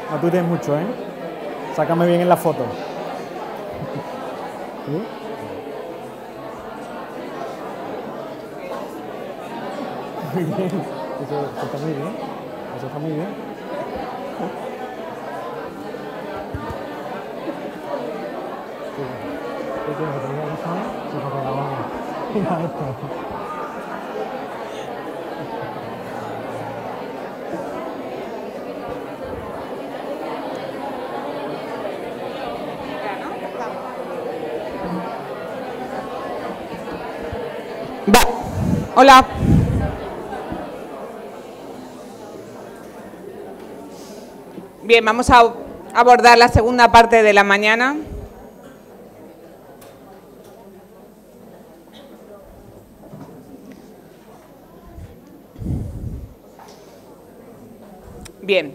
No tuitees mucho, ¿eh? Sácame bien en la foto. ¿Sí? Muy bien. Eso está muy bien. Eso está muy bien. ¿Qué tienes que tener razón? Sí, porque la vamos. Mira esto. Va. Hola. Bien, vamos a abordar la segunda parte de la mañana. Bien.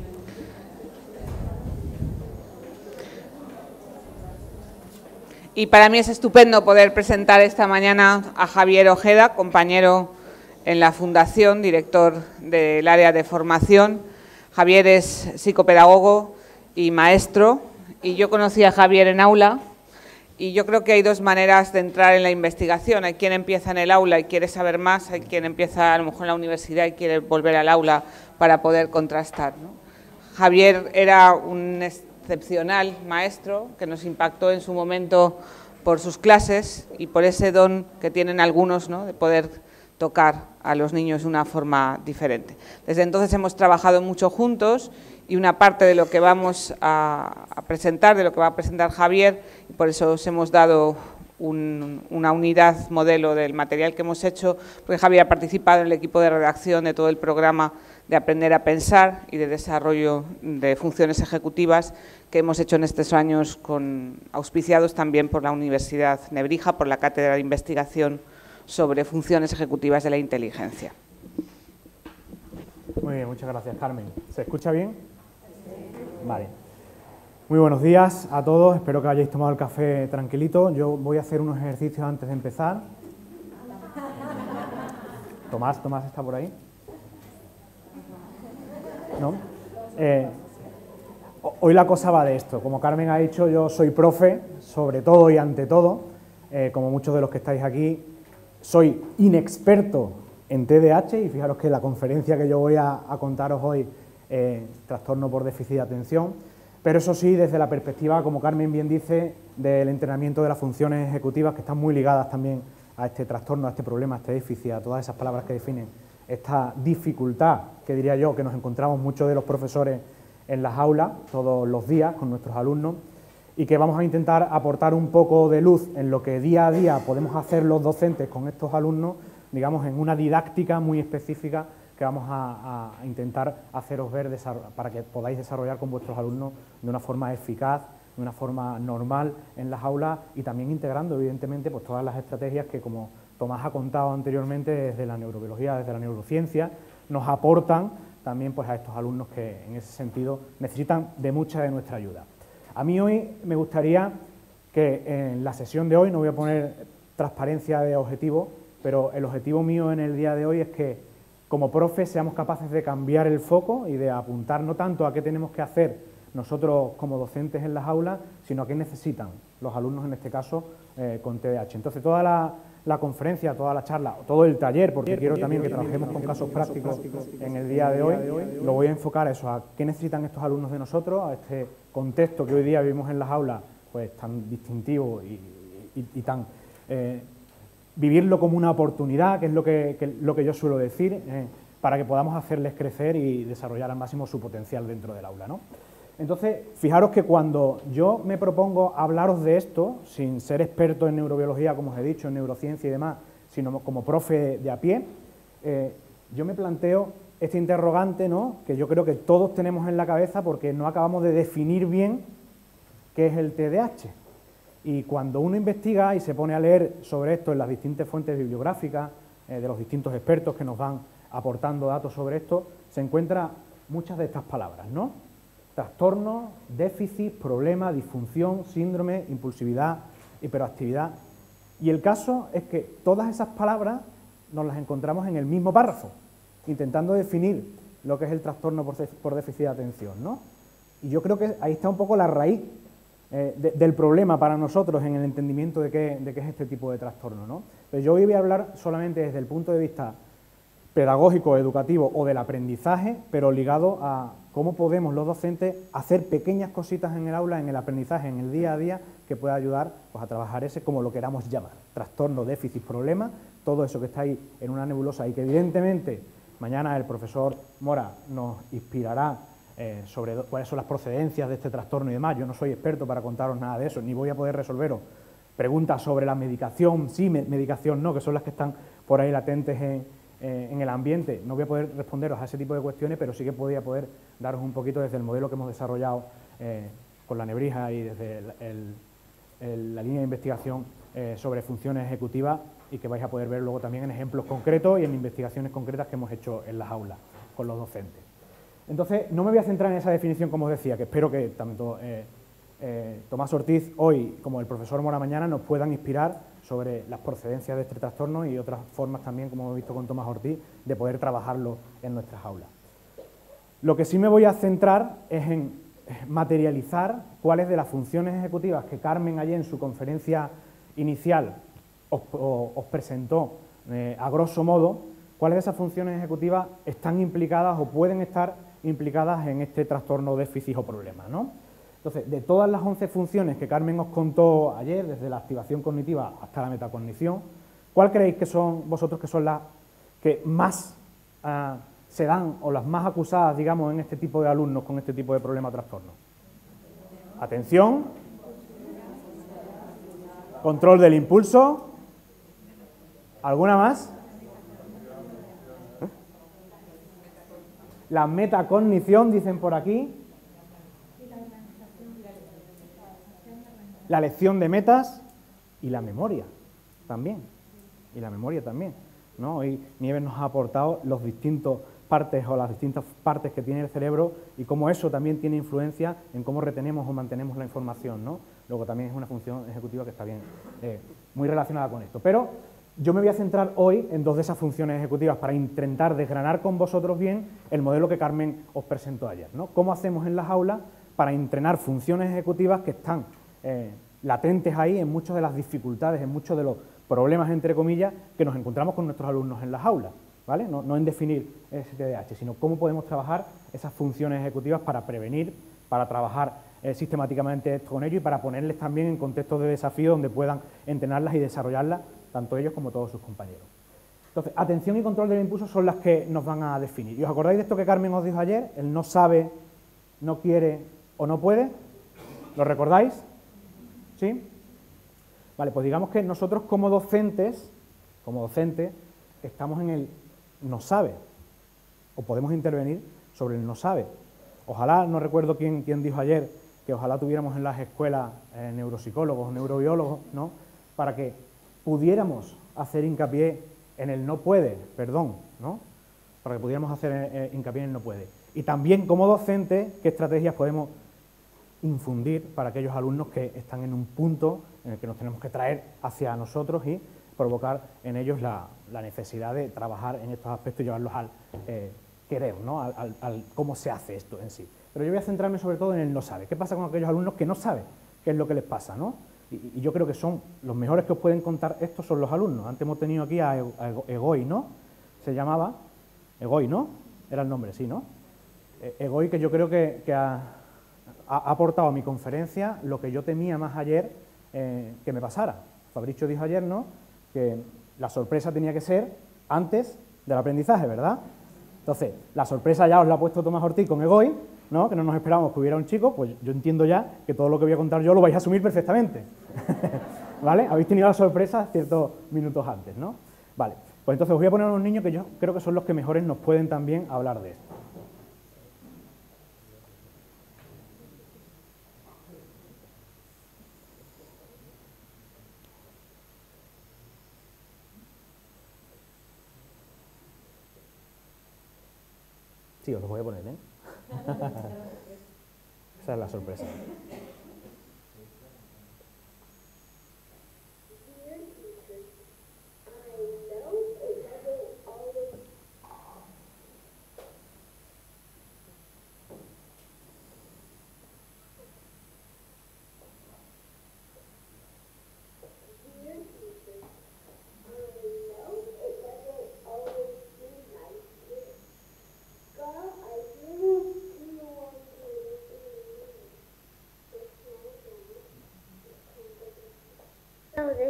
Y para mí es estupendo poder presentar esta mañana a Javier Ojeda, compañero en la Fundación, director del área de formación. Javier es psicopedagogo y maestro, y yo conocí a Javier en aula, y yo creo que hay dos maneras de entrar en la investigación. Hay quien empieza en el aula y quiere saber más, hay quien empieza a lo mejor en la universidad y quiere volver al aula para poder contrastar, ¿no? Javier era un excepcional maestro que nos impactó en su momento por sus clases y por ese don que tienen algunos, ¿no?, de poder tocar a los niños de una forma diferente. Desde entonces hemos trabajado mucho juntos y una parte de lo que vamos a presentar, de lo que va a presentar Javier, y por eso os hemos dado una unidad modelo del material que hemos hecho, porque Javier ha participado en el equipo de redacción de todo el programa de Aprender a Pensar y de desarrollo de funciones ejecutivas que hemos hecho en estos años, auspiciados también por la Universidad Nebrija, por la Cátedra de Investigación sobre Funciones Ejecutivas de la Inteligencia. Muy bien, muchas gracias, Carmen. ¿Se escucha bien? Vale. Muy buenos días a todos, espero que hayáis tomado el café tranquilito. Yo voy a hacer unos ejercicios antes de empezar. Tomás está por ahí. ¿No? Hoy la cosa va de esto. Como Carmen ha dicho, yo soy profe, sobre todo y ante todo, como muchos de los que estáis aquí. Soy inexperto en TDAH y fijaros que la conferencia que yo voy a contaros hoy, trastorno por déficit de atención, pero eso sí, desde la perspectiva, como Carmen bien dice, del entrenamiento de las funciones ejecutivas, que están muy ligadas también a este trastorno, a este problema, a este déficit, a todas esas palabras que definen esta dificultad, que diría yo, que nos encontramos muchos de los profesores en las aulas, todos los días, con nuestros alumnos, y que vamos a intentar aportar un poco de luz en lo que día a día podemos hacer los docentes con estos alumnos, digamos, en una didáctica muy específica que vamos a intentar haceros ver para que podáis desarrollar con vuestros alumnos de una forma eficaz, de una forma normal en las aulas y también integrando, evidentemente, pues todas las estrategias que, como Tomás ha contado anteriormente, desde la neurobiología, desde la neurociencia, nos aportan también pues a estos alumnos que en ese sentido necesitan de mucha de nuestra ayuda. A mí hoy me gustaría que en la sesión de hoy, no voy a poner transparencia de objetivo, pero el objetivo mío en el día de hoy es que como profes seamos capaces de cambiar el foco y de apuntar no tanto a qué tenemos que hacer nosotros como docentes en las aulas, sino a qué necesitan los alumnos, en este caso, con TDAH. Entonces, toda la conferencia, toda la charla, todo el taller, porque quiero también que trabajemos con casos prácticos en el día de hoy, lo voy a enfocar a eso, a qué necesitan estos alumnos de nosotros, a este contexto que hoy día vivimos en las aulas, pues tan distintivo y tan... vivirlo como una oportunidad, que es lo que yo suelo decir, para que podamos hacerles crecer y desarrollar al máximo su potencial dentro del aula, ¿no? Entonces, fijaros que cuando yo me propongo hablaros de esto, sin ser experto en neurobiología, como os he dicho, en neurociencia y demás, sino como profe de a pie, yo me planteo este interrogante, ¿no?, que yo creo que todos tenemos en la cabeza porque no acabamos de definir bien qué es el TDAH. Y cuando uno investiga y se pone a leer sobre esto en las distintas fuentes bibliográficas, de los distintos expertos que nos van aportando datos sobre esto, se encuentra muchas de estas palabras, ¿no? Trastorno, déficit, problema, disfunción, síndrome, impulsividad, hiperactividad. Y el caso es que todas esas palabras nos las encontramos en el mismo párrafo, intentando definir lo que es el trastorno por déficit de atención, ¿no? Y yo creo que ahí está un poco la raíz del problema para nosotros en el entendimiento de qué es este tipo de trastorno, ¿no? Pero yo hoy voy a hablar solamente desde el punto de vista pedagógico, educativo o del aprendizaje, pero ligado a cómo podemos los docentes hacer pequeñas cositas en el aula, en el aprendizaje, en el día a día, que pueda ayudar pues, a trabajar ese, como lo queramos llamar, trastorno, déficit, problema, todo eso que está ahí en una nebulosa y que evidentemente mañana el profesor Mora nos inspirará sobre cuáles son las procedencias de este trastorno y demás. Yo no soy experto para contaros nada de eso, ni voy a poder resolveros preguntas sobre la medicación, sí, medicación no, que son las que están por ahí latentes en el ambiente. No voy a poder responderos a ese tipo de cuestiones, pero sí que podría poder daros un poquito desde el modelo que hemos desarrollado con la Nebrija y desde la línea de investigación sobre funciones ejecutivas y que vais a poder ver luego también en ejemplos concretos y en investigaciones concretas que hemos hecho en las aulas con los docentes. Entonces, no me voy a centrar en esa definición, como os decía, que espero que tanto Tomás Ortiz hoy como el profesor Mora mañana nos puedan inspirar sobre las procedencias de este trastorno y otras formas también, como hemos visto con Tomás Ortiz, de poder trabajarlo en nuestras aulas. Lo que sí me voy a centrar es en materializar cuáles de las funciones ejecutivas que Carmen ayer en su conferencia inicial os presentó a grosso modo, cuáles de esas funciones ejecutivas están implicadas o pueden estar implicadas en este trastorno, déficit o problema, ¿no? Entonces, de todas las 11 funciones que Carmen os contó ayer, desde la activación cognitiva hasta la metacognición, ¿cuál creéis que son vosotros que son las que más se dan o las más acusadas, digamos, en este tipo de alumnos con este tipo de problema o trastorno? Atención, control del impulso, ¿alguna más? La metacognición, dicen por aquí. La elección de metas y la memoria también. Y la memoria también, ¿no? Hoy Nieves nos ha aportado las distintas partes que tiene el cerebro y cómo eso también tiene influencia en cómo retenemos o mantenemos la información, ¿no? Luego también es una función ejecutiva que está bien, muy relacionada con esto. Pero yo me voy a centrar hoy en dos de esas funciones ejecutivas para intentar desgranar con vosotros bien el modelo que Carmen os presentó ayer, ¿no? Cómo hacemos en las aulas para entrenar funciones ejecutivas que están latentes ahí en muchas de las dificultades, en muchos de los problemas, entre comillas, que nos encontramos con nuestros alumnos en las aulas, ¿vale? No en definir ese TDAH, sino cómo podemos trabajar esas funciones ejecutivas para prevenir, para trabajar sistemáticamente esto con ellos y para ponerles también en contextos de desafío donde puedan entrenarlas y desarrollarlas, tanto ellos como todos sus compañeros. Entonces, atención y control del impulso son las que nos van a definir. ¿Y os acordáis de esto que Carmen os dijo ayer? El no sabe, no quiere o no puede. ¿Lo recordáis? ¿Sí? Vale, pues digamos que nosotros como docentes, estamos en el no sabe, o podemos intervenir sobre el no sabe. Ojalá, no recuerdo quién dijo ayer, que ojalá tuviéramos en las escuelas neuropsicólogos o neurobiólogos, ¿no? Para que pudiéramos hacer hincapié en el no puede, perdón, ¿no? Para que pudiéramos hacer hincapié en el no puede. Y también como docentes, ¿qué estrategias podemos infundir para aquellos alumnos que están en un punto en el que nos tenemos que traer hacia nosotros y provocar en ellos la necesidad de trabajar en estos aspectos y llevarlos al querer, ¿no? al cómo se hace esto en sí. Pero yo voy a centrarme sobre todo en el no sabe. ¿Qué pasa con aquellos alumnos que no saben qué es lo que les pasa, ¿no? Y yo creo que son los mejores que os pueden contar esto son los alumnos. Antes hemos tenido aquí a Egoy, ¿no? Se llamaba Egoy, ¿no? Era el nombre, sí, ¿no? Egoy, que yo creo que ha aportado a mi conferencia lo que yo temía más ayer que me pasara. Fabricio dijo ayer, ¿no?, que la sorpresa tenía que ser antes del aprendizaje, ¿verdad? Entonces, la sorpresa ya os la ha puesto Tomás Ortiz con Egoy, ¿no?, que no nos esperábamos que hubiera un chico, pues yo entiendo ya que todo lo que voy a contar yo lo vais a asumir perfectamente. ¿Vale? Habéis tenido la sorpresa ciertos minutos antes, ¿no? Vale, pues entonces os voy a poner a unos niños que yo creo que son los que mejores nos pueden también hablar de esto. Sí, os los voy a poner, ¿eh? Esa es la sorpresa.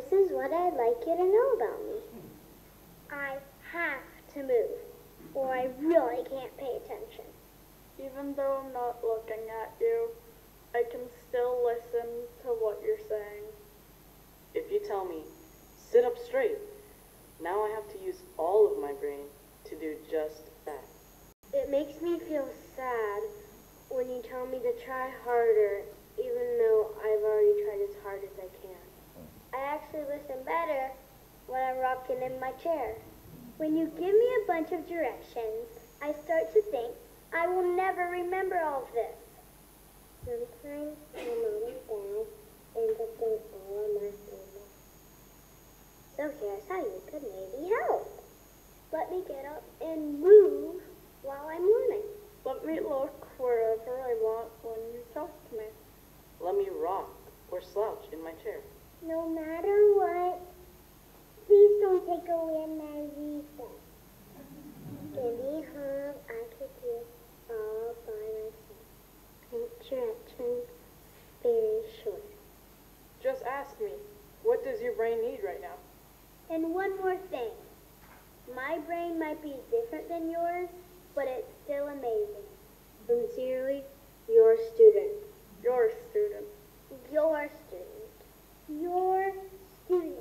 This is what I'd like you to know about me. I have to move, or I really can't pay attention. Even though I'm not looking at you, I can still listen to what you're saying. If you tell me, sit up straight, now I have to use all of my brain to do just that. It makes me feel sad when you tell me to try harder, even though I've already tried as hard as I can. I actually listen better when I'm rocking in my chair. When you give me a bunch of directions, I start to think I will never remember all of this. Sometimes my mom and dad end up doing all of my homework. So here's how you could maybe help. Let me get up and move while I'm learning. Let me look wherever I want when you talk to me. Let me rock or slouch in my chair. No matter what, please don't take away my recess. Give me home, I could do all by myself. Make directions very short. Just ask me, what does your brain need right now? And one more thing. My brain might be different than yours, but it's still amazing. Sincerely, your student. Your student. Your student. Your student.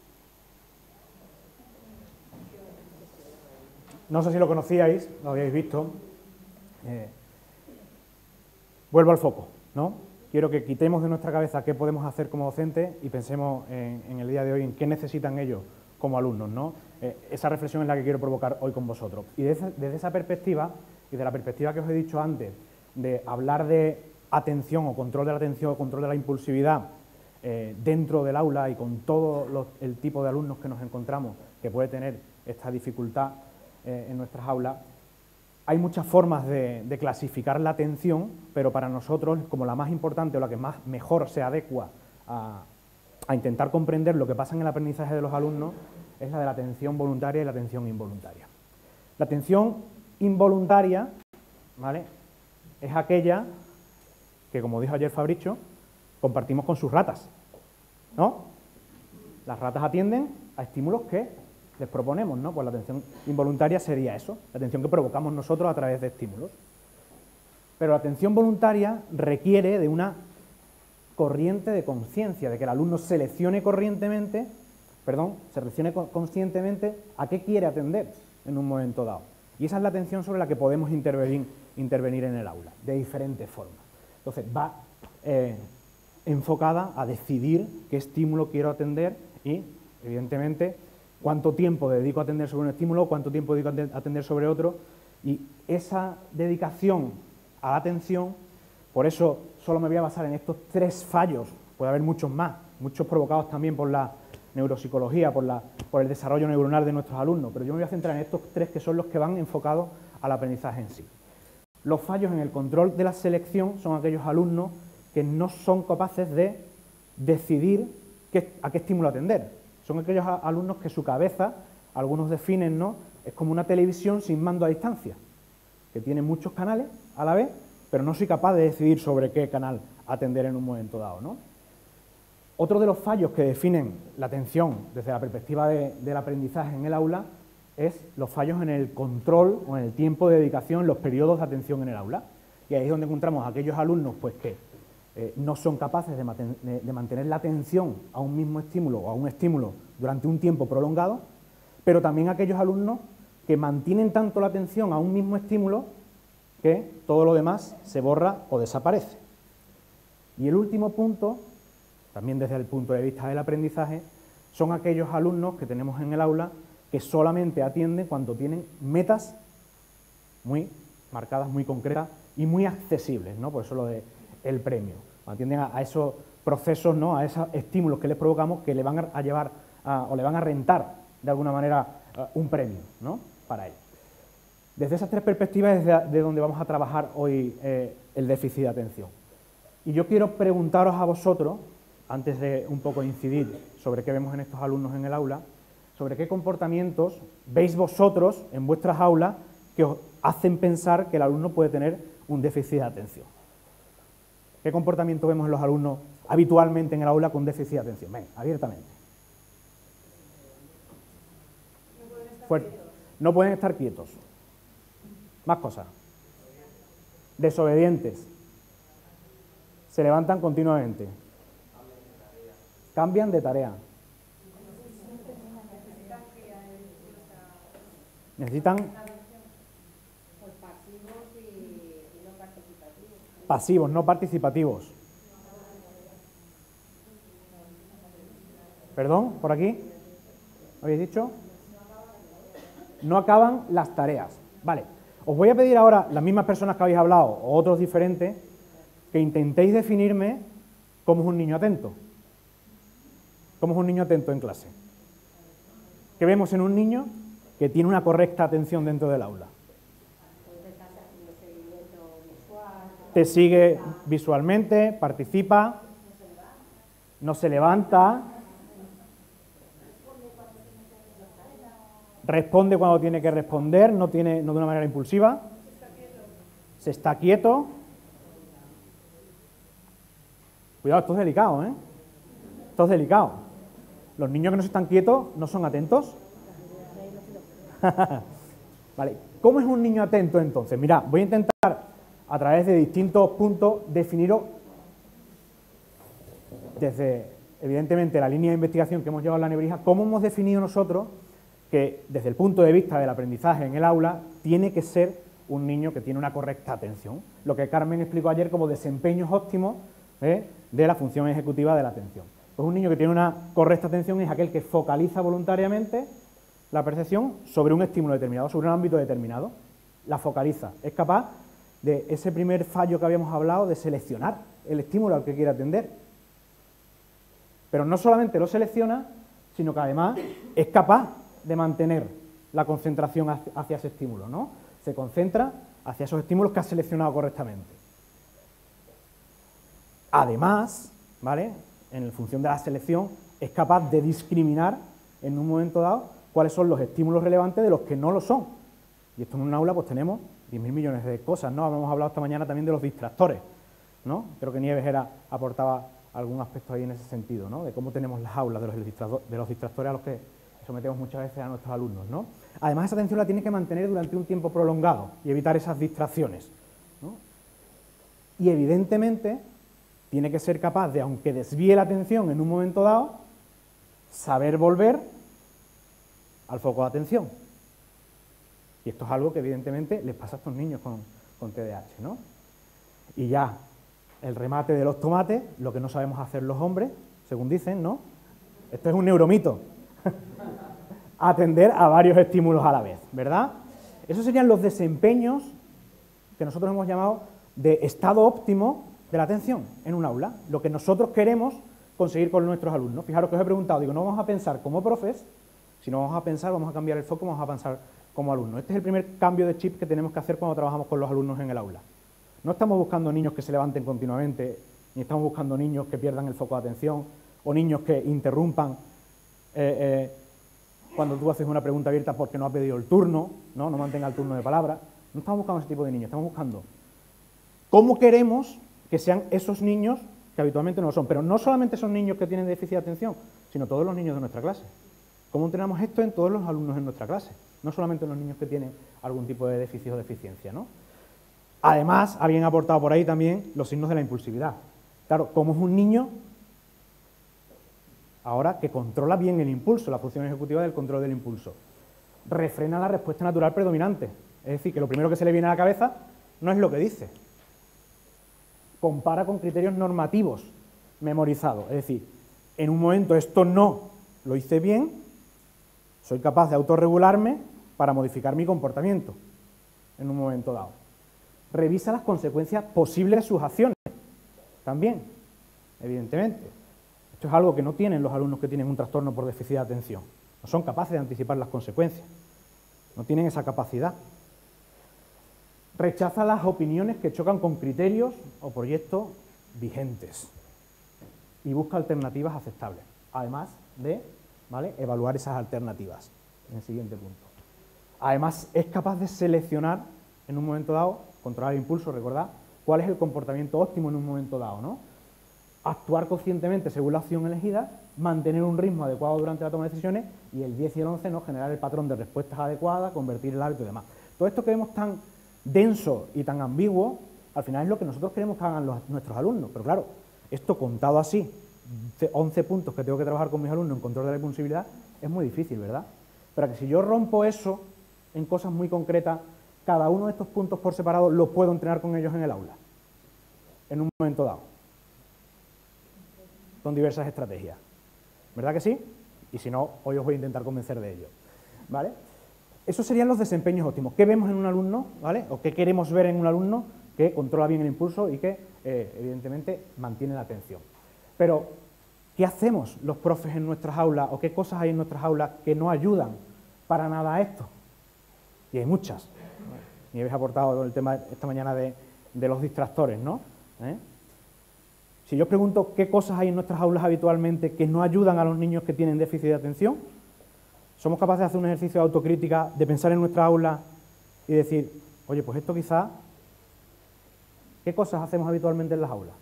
No sé si lo conocíais, lo habíais visto. Vuelvo al foco, ¿no? Quiero que quitemos de nuestra cabeza qué podemos hacer como docentes y pensemos en el día de hoy en qué necesitan ellos como alumnos, ¿no? Esa reflexión es la que quiero provocar hoy con vosotros. Y desde esa perspectiva, y de la perspectiva que os he dicho antes, de hablar de atención o control de la atención o control de la impulsividad dentro del aula y con todo el tipo de alumnos que nos encontramos que puede tener esta dificultad en nuestras aulas, hay muchas formas de clasificar la atención, pero para nosotros, como la más importante o la que más mejor se adecua a intentar comprender lo que pasa en el aprendizaje de los alumnos, es la de la atención voluntaria y la atención involuntaria. La atención involuntaria, ¿vale?, es aquella que, como dijo ayer Fabricio, compartimos con sus ratas, ¿no? Las ratas atienden a estímulos que les proponemos, ¿no? Pues la atención involuntaria sería eso, la atención que provocamos nosotros a través de estímulos. Pero la atención voluntaria requiere de una corriente de conciencia, de que el alumno seleccione conscientemente a qué quiere atender en un momento dado. Y esa es la atención sobre la que podemos intervenir en el aula, de diferentes formas. Entonces, va enfocada a decidir qué estímulo quiero atender y, evidentemente, cuánto tiempo dedico a atender sobre un estímulo, cuánto tiempo dedico a atender sobre otro, y esa dedicación a la atención, por eso solo me voy a basar en estos 3 fallos, puede haber muchos más, muchos provocados también por la neuropsicología, por el desarrollo neuronal de nuestros alumnos, pero yo me voy a centrar en estos 3 que son los que van enfocados al aprendizaje en sí. Los fallos en el control de la selección son aquellos alumnos que no son capaces de decidir a qué estímulo atender. Son aquellos alumnos que su cabeza, algunos definen, ¿no?, es como una televisión sin mando a distancia, que tiene muchos canales a la vez, pero no soy capaz de decidir sobre qué canal atender en un momento dado, ¿no? Otro de los fallos que definen la atención desde la perspectiva del aprendizaje en el aula es los fallos en el control o en el tiempo de dedicación, los periodos de atención en el aula. Y ahí es donde encontramos a aquellos alumnos pues, que no son capaces de mantener la atención a un mismo estímulo o a un estímulo durante un tiempo prolongado, pero también aquellos alumnos que mantienen tanto la atención a un mismo estímulo que todo lo demás se borra o desaparece. Y el último punto, también desde el punto de vista del aprendizaje, son aquellos alumnos que tenemos en el aula que solamente atienden cuando tienen metas muy marcadas, muy concretas y muy accesibles, ¿no? Por eso lo del premio. Atienden a esos procesos, ¿no?, a esos estímulos que les provocamos que le van a llevar o le van a rentar de alguna manera un premio, ¿no?, para ellos. Desde esas 3 perspectivas es de donde vamos a trabajar hoy el déficit de atención. Y yo quiero preguntaros a vosotros, antes de un poco incidir sobre qué vemos en estos alumnos en el aula, sobre qué comportamientos veis vosotros en vuestras aulas que os hacen pensar que el alumno puede tener un déficit de atención. ¿Qué comportamiento vemos en los alumnos habitualmente en el aula con déficit de atención? Ven, abiertamente. Fuerte. No pueden estar quietos. Más cosas. Desobedientes. Se levantan continuamente. Cambian de tarea. Necesitan pasivos, no participativos. ¿Perdón? ¿Por aquí? ¿Habéis dicho? No acaban las tareas. Vale. Os voy a pedir ahora, las mismas personas que habéis hablado, o otros diferentes, que intentéis definirme cómo es un niño atento. ¿Cómo es un niño atento en clase? ¿Qué vemos en un niño que tiene una correcta atención dentro del aula? Te sigue visualmente, participa, no se levanta, responde cuando tiene que responder, no de una manera impulsiva, se está quieto. Cuidado, esto es delicado, ¿eh? Esto es delicado. Los niños que no están quietos no son atentos. Vale, ¿cómo es un niño atento entonces? Mirad, voy a intentar a través de distintos puntos definirlo desde, evidentemente, la línea de investigación que hemos llevado en la Nebrija, cómo hemos definido nosotros que desde el punto de vista del aprendizaje en el aula tiene que ser un niño que tiene una correcta atención, lo que Carmen explicó ayer como desempeños óptimos de la función ejecutiva de la atención. Pues un niño que tiene una correcta atención es aquel que focaliza voluntariamente la percepción sobre un estímulo determinado, sobre un ámbito determinado, la focaliza, es capaz de ese primer fallo que habíamos hablado de seleccionar el estímulo al que quiere atender. Pero no solamente lo selecciona, sino que además es capaz de mantener la concentración hacia ese estímulo, ¿no? Se concentra hacia esos estímulos que ha seleccionado correctamente. Además, ¿vale?, en función de la selección, es capaz de discriminar en un momento dado cuáles son los estímulos relevantes de los que no lo son. Y esto en un aula pues tenemos 10.000 millones de cosas, ¿no? Hemos hablado esta mañana también de los distractores, ¿no? Creo que Nieves aportaba algún aspecto ahí en ese sentido, ¿no? De cómo tenemos las aulas de los distractores a los que sometemos muchas veces a nuestros alumnos, ¿no? Además, esa atención la tienes que mantener durante un tiempo prolongado y evitar esas distracciones, ¿no? Y evidentemente tiene que ser capaz de, aunque desvíe la atención en un momento dado, saber volver al foco de atención. Y esto es algo que evidentemente les pasa a estos niños con TDAH, ¿no? Y ya, el remate de los tomates, lo que no sabemos hacer los hombres, según dicen, ¿no? Esto es un neuromito. Atender a varios estímulos a la vez, ¿verdad? Esos serían los desempeños que nosotros hemos llamado de estado óptimo de la atención en un aula, lo que nosotros queremos conseguir con nuestros alumnos. Fijaros que os he preguntado, digo, no vamos a pensar como profes, sino vamos a pensar, vamos a cambiar el foco, vamos a pensar como alumnos. Este es el primer cambio de chip que tenemos que hacer cuando trabajamos con los alumnos en el aula. No estamos buscando niños que se levanten continuamente, ni estamos buscando niños que pierdan el foco de atención, o niños que interrumpan cuando tú haces una pregunta abierta porque no ha pedido el turno, no mantenga el turno de palabra. No estamos buscando ese tipo de niños, estamos buscando cómo queremos que sean esos niños que habitualmente no lo son. Pero no solamente son niños que tienen déficit de atención, sino todos los niños de nuestra clase. ¿Cómo entrenamos esto en todos los alumnos en nuestra clase? No solamente en los niños que tienen algún tipo de déficit o deficiencia, ¿no? Además, alguien ha aportado por ahí también los signos de la impulsividad. Claro, ¿cómo es un niño ahora que controla bien el impulso, la función ejecutiva del control del impulso? Refrena la respuesta natural predominante. Es decir, que lo primero que se le viene a la cabeza no es lo que dice. Compara con criterios normativos memorizados. Es decir, en un momento esto no lo hice bien, soy capaz de autorregularme para modificar mi comportamiento en un momento dado. Revisa las consecuencias posibles de sus acciones también, evidentemente. Esto es algo que no tienen los alumnos que tienen un trastorno por déficit de atención. No son capaces de anticipar las consecuencias. No tienen esa capacidad. Rechaza las opiniones que chocan con criterios o proyectos vigentes y busca alternativas aceptables, además de evaluar esas alternativas en el siguiente punto. Además, es capaz de seleccionar en un momento dado, controlar el impulso, recordad, cuál es el comportamiento óptimo en un momento dado, ¿no? actuar conscientemente según la opción elegida, mantener un ritmo adecuado durante la toma de decisiones, y el 10 y el 11, ¿no?, generar el patrón de respuestas adecuadas, convertir el hábito y demás. Todo esto que vemos tan denso y tan ambiguo, al final es lo que nosotros queremos que hagan nuestros alumnos, pero claro, esto contado así, 11 puntos que tengo que trabajar con mis alumnos en control de la impulsividad, es muy difícil, ¿verdad? Pero que si yo rompo eso en cosas muy concretas, cada uno de estos puntos por separado los puedo entrenar con ellos en el aula, en un momento dado, con diversas estrategias. ¿Verdad que sí? Y si no, hoy os voy a intentar convencer de ello, ¿vale? Esos serían los desempeños óptimos. ¿Qué vemos en un alumno, ¿vale? O qué queremos ver en un alumno que controla bien el impulso y que, evidentemente, mantiene la atención. Pero, ¿qué hacemos los profes en nuestras aulas o qué cosas hay en nuestras aulas que no ayudan para nada a esto? Y hay muchas. Y habéis aportado el tema esta mañana de los distractores, ¿no? Si yo os pregunto qué cosas hay en nuestras aulas habitualmente que no ayudan a los niños que tienen déficit de atención, ¿somos capaces de hacer un ejercicio de autocrítica, de pensar en nuestra aula y decir, oye, pues esto quizá, ¿qué cosas hacemos habitualmente en las aulas?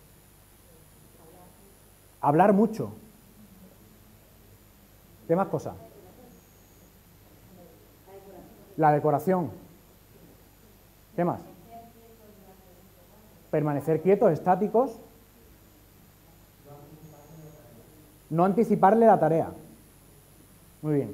Hablar mucho. ¿Qué más cosas? La decoración. ¿Qué más? Permanecer quietos, estáticos. No anticiparle la tarea. Muy bien.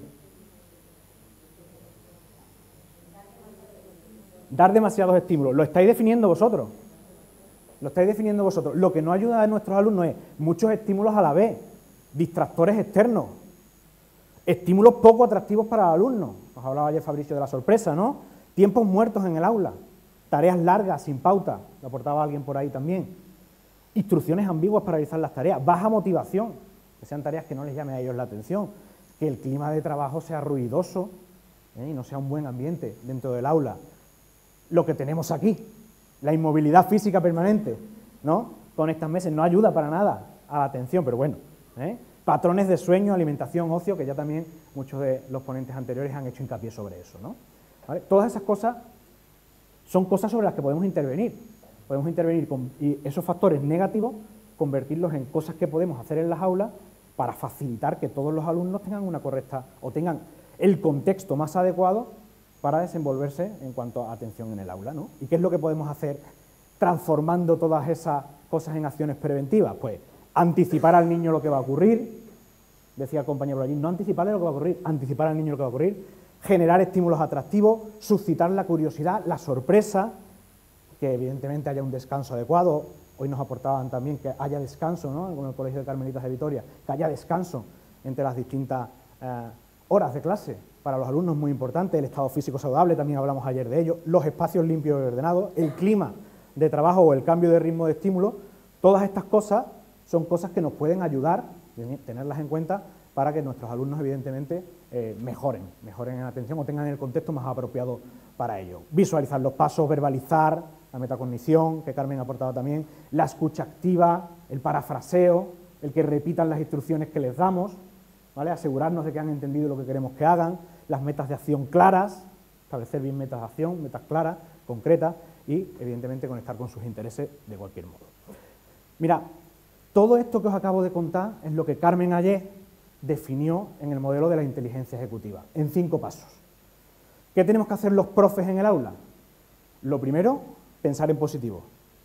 Dar demasiados estímulos. Lo estáis definiendo vosotros. Lo estáis definiendo vosotros. Lo que no ayuda a nuestros alumnos es muchos estímulos a la vez, distractores externos, estímulos poco atractivos para el alumno. Os hablaba ayer Fabricio de la sorpresa, ¿no? Tiempos muertos en el aula, tareas largas, sin pauta, lo aportaba alguien por ahí también. Instrucciones ambiguas para realizar las tareas, baja motivación, que sean tareas que no les llame a ellos la atención, que el clima de trabajo sea ruidoso y no sea un buen ambiente dentro del aula. Lo que tenemos aquí, la inmovilidad física permanente, ¿no? Con estas mesas no ayuda para nada a la atención, pero bueno, patrones de sueño, alimentación, ocio, que ya también muchos de los ponentes anteriores han hecho hincapié sobre eso, ¿no? ¿Vale? Todas esas cosas son cosas sobre las que podemos intervenir y esos factores negativos convertirlos en cosas que podemos hacer en las aulas para facilitar que todos los alumnos tengan una correcta o tengan el contexto más adecuado para desenvolverse en cuanto a atención en el aula, ¿no? ¿Y qué es lo que podemos hacer transformando todas esas cosas en acciones preventivas? Pues anticipar al niño lo que va a ocurrir, decía el compañero allí, no anticiparle lo que va a ocurrir, anticipar al niño lo que va a ocurrir, generar estímulos atractivos, suscitar la curiosidad, la sorpresa, que evidentemente haya un descanso adecuado. Hoy nos aportaban también que haya descanso, ¿no? Con el Colegio de Carmelitas de Vitoria, que haya descanso entre las distintas horas de clase. Para los alumnos es muy importante, el estado físico saludable, también hablamos ayer de ello, los espacios limpios y ordenados, el clima de trabajo o el cambio de ritmo de estímulo, todas estas cosas son cosas que nos pueden ayudar, tenerlas en cuenta, para que nuestros alumnos evidentemente mejoren en atención o tengan el contexto más apropiado para ello. Visualizar los pasos, verbalizar, la metacognición, que Carmen ha aportado también, la escucha activa, el parafraseo, el que repitan las instrucciones que les damos, ¿vale? Asegurarnos de que han entendido lo que queremos que hagan, las metas de acción claras, establecer bien metas de acción, metas claras, concretas y, evidentemente, conectar con sus intereses de cualquier modo. Mira, todo esto que os acabo de contar es lo que Carmen ayer definió en el modelo de la inteligencia ejecutiva, en 5 pasos. ¿Qué tenemos que hacer los profes en el aula? Lo primero, pensar en positivo,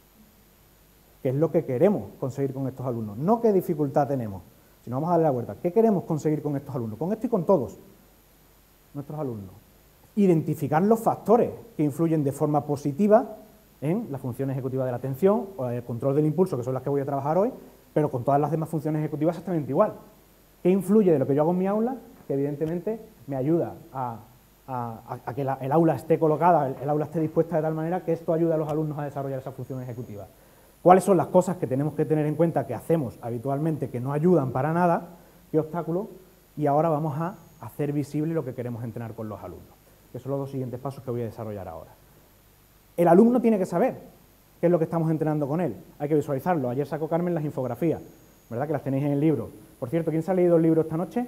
que es lo que queremos conseguir con estos alumnos, no qué dificultad tenemos, sino vamos a darle la vuelta. ¿Qué queremos conseguir con estos alumnos? Con esto y con todos nuestros alumnos. Identificar los factores que influyen de forma positiva en la función ejecutiva de la atención o el control del impulso, que son las que voy a trabajar hoy, pero con todas las demás funciones ejecutivas exactamente igual. ¿Qué influye de lo que yo hago en mi aula? Que evidentemente me ayuda a que el aula esté colocada, el aula esté dispuesta de tal manera que esto ayude a los alumnos a desarrollar esa función ejecutiva. ¿Cuáles son las cosas que tenemos que tener en cuenta que hacemos habitualmente que no ayudan para nada? ¿Qué obstáculos? Y ahora vamos a hacer visible lo que queremos entrenar con los alumnos, que son los 2 siguientes pasos que voy a desarrollar ahora. El alumno tiene que saber qué es lo que estamos entrenando con él, hay que visualizarlo. Ayer sacó Carmen las infografías, ¿verdad? Que las tenéis en el libro. Por cierto, ¿quién se ha leído el libro esta noche?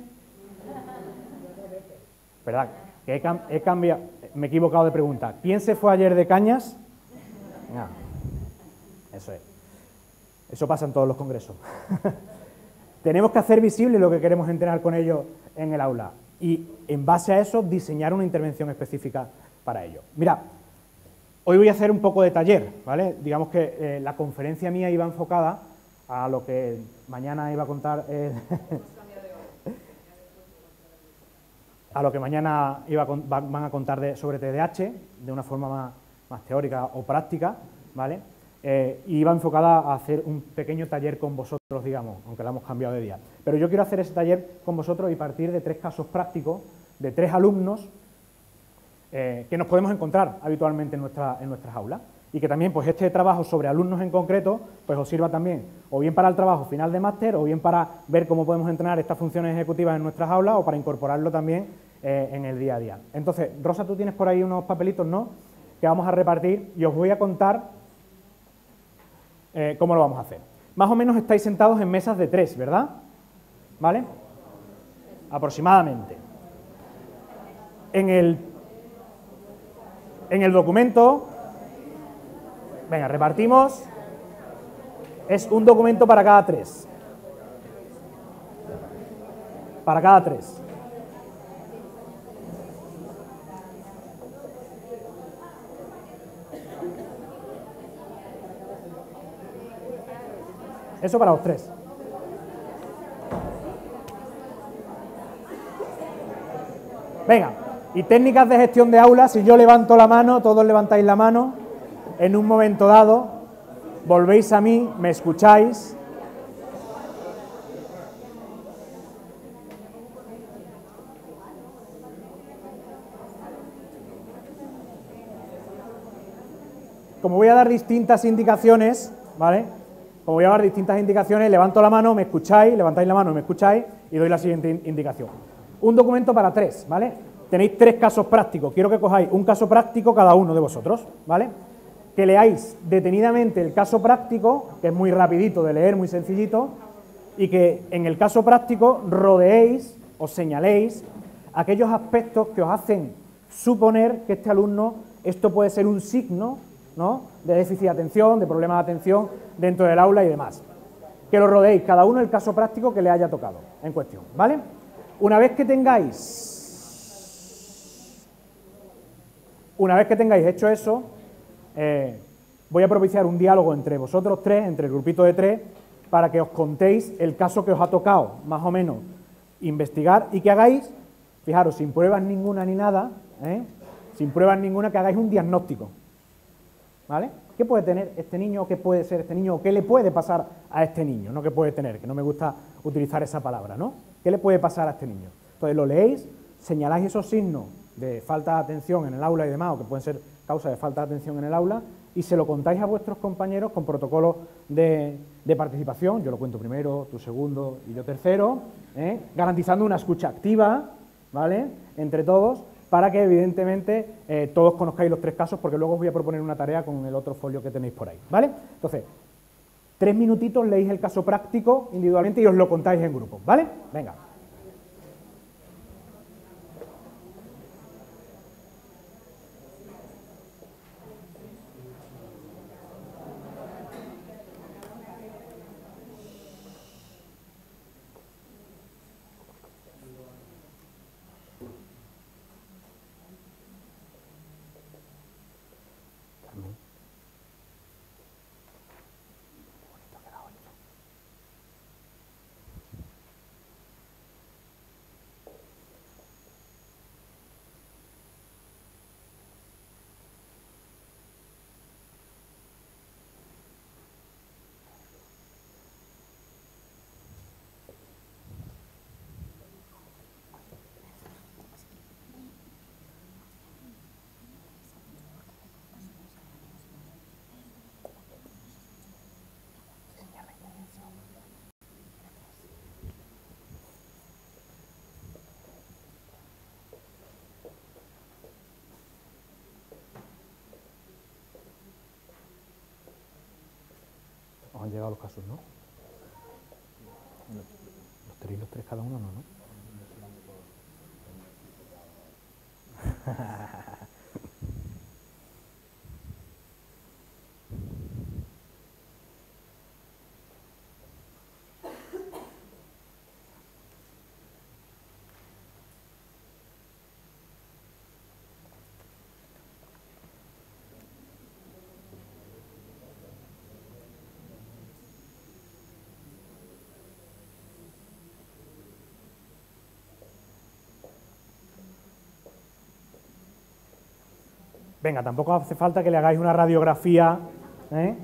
¿Verdad? Que he cambiado, me he equivocado de pregunta. ¿Quién se fue ayer de cañas? No. Eso es. Eso pasa en todos los congresos. Tenemos que hacer visible lo que queremos entrenar con ellos en el aula y, en base a eso, diseñar una intervención específica para ello. Mirad, hoy voy a hacer un poco de taller, ¿vale? Digamos que la conferencia mía iba enfocada a lo que mañana iba a contar... a lo que mañana van a contar sobre TDAH, de una forma más teórica o práctica, ¿vale? Y iba enfocada a hacer un pequeño taller con vosotros, digamos, aunque la hemos cambiado de día. Pero yo quiero hacer ese taller con vosotros y partir de 3 casos prácticos de 3 alumnos que nos podemos encontrar habitualmente en nuestras aulas. Y que también, pues, este trabajo sobre alumnos en concreto, pues os sirva también, o bien para el trabajo final de máster, o bien para ver cómo podemos entrenar estas funciones ejecutivas en nuestras aulas, o para incorporarlo también en el día a día. Entonces, Rosa, tú tienes por ahí unos papelitos, ¿no?, que vamos a repartir, y os voy a contar cómo lo vamos a hacer. Más o menos estáis sentados en mesas de 3, ¿verdad? ¿Vale? Aproximadamente. En el documento... Venga, repartimos. Es un documento para cada 3. Para cada 3. Eso para los 3. Venga, y técnicas de gestión de aula, si yo levanto la mano, todos levantáis la mano. En un momento dado, volvéis a mí, me escucháis. Como voy a dar distintas indicaciones, ¿vale? Como voy a dar distintas indicaciones, levanto la mano, me escucháis, levantáis la mano, me escucháis y doy la siguiente indicación. Un documento para 3, ¿vale? Tenéis 3 casos prácticos. Quiero que cojáis un caso práctico cada uno de vosotros, ¿vale? Que leáis detenidamente el caso práctico, que es muy rapidito de leer, muy sencillito, y que en el caso práctico rodeéis, os señaléis aquellos aspectos que os hacen suponer que este alumno, esto puede ser un signo, ¿no?, de déficit de atención, de problemas de atención dentro del aula y demás. Que lo rodeéis cada uno el caso práctico que le haya tocado en cuestión, ¿vale? Una vez que tengáis hecho eso, voy a propiciar un diálogo entre vosotros 3, entre el grupito de 3, para que os contéis el caso que os ha tocado, más o menos, investigar y que hagáis, fijaros, sin pruebas ninguna ni nada, sin pruebas ninguna, que hagáis un diagnóstico, ¿vale? ¿Qué puede tener este niño? ¿Qué puede ser este niño? ¿Qué le puede pasar a este niño? No qué puede tener, que no me gusta utilizar esa palabra, ¿no? ¿Qué le puede pasar a este niño? Entonces lo leéis, señaláis esos signos de falta de atención en el aula y demás, o que pueden ser causa de falta de atención en el aula, y se lo contáis a vuestros compañeros con protocolos de participación. Yo lo cuento primero, tú segundo y yo tercero, garantizando una escucha activa, ¿vale?, entre todos, para que evidentemente todos conozcáis los 3 casos, porque luego os voy a proponer una tarea con el otro folio que tenéis por ahí, ¿vale? Entonces, 3 minutitos leéis el caso práctico individualmente y os lo contáis en grupo, ¿vale? Venga. Han llegado los casos, ¿no? Los tres cada uno, ¿no? Venga, tampoco hace falta que le hagáis una radiografía, ¿eh?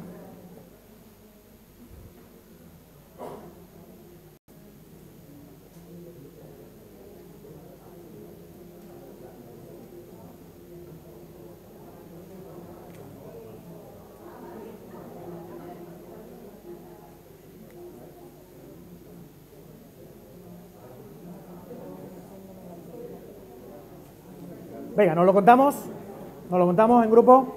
Venga, ¿nos lo contamos? ¿Nos lo contamos en grupo?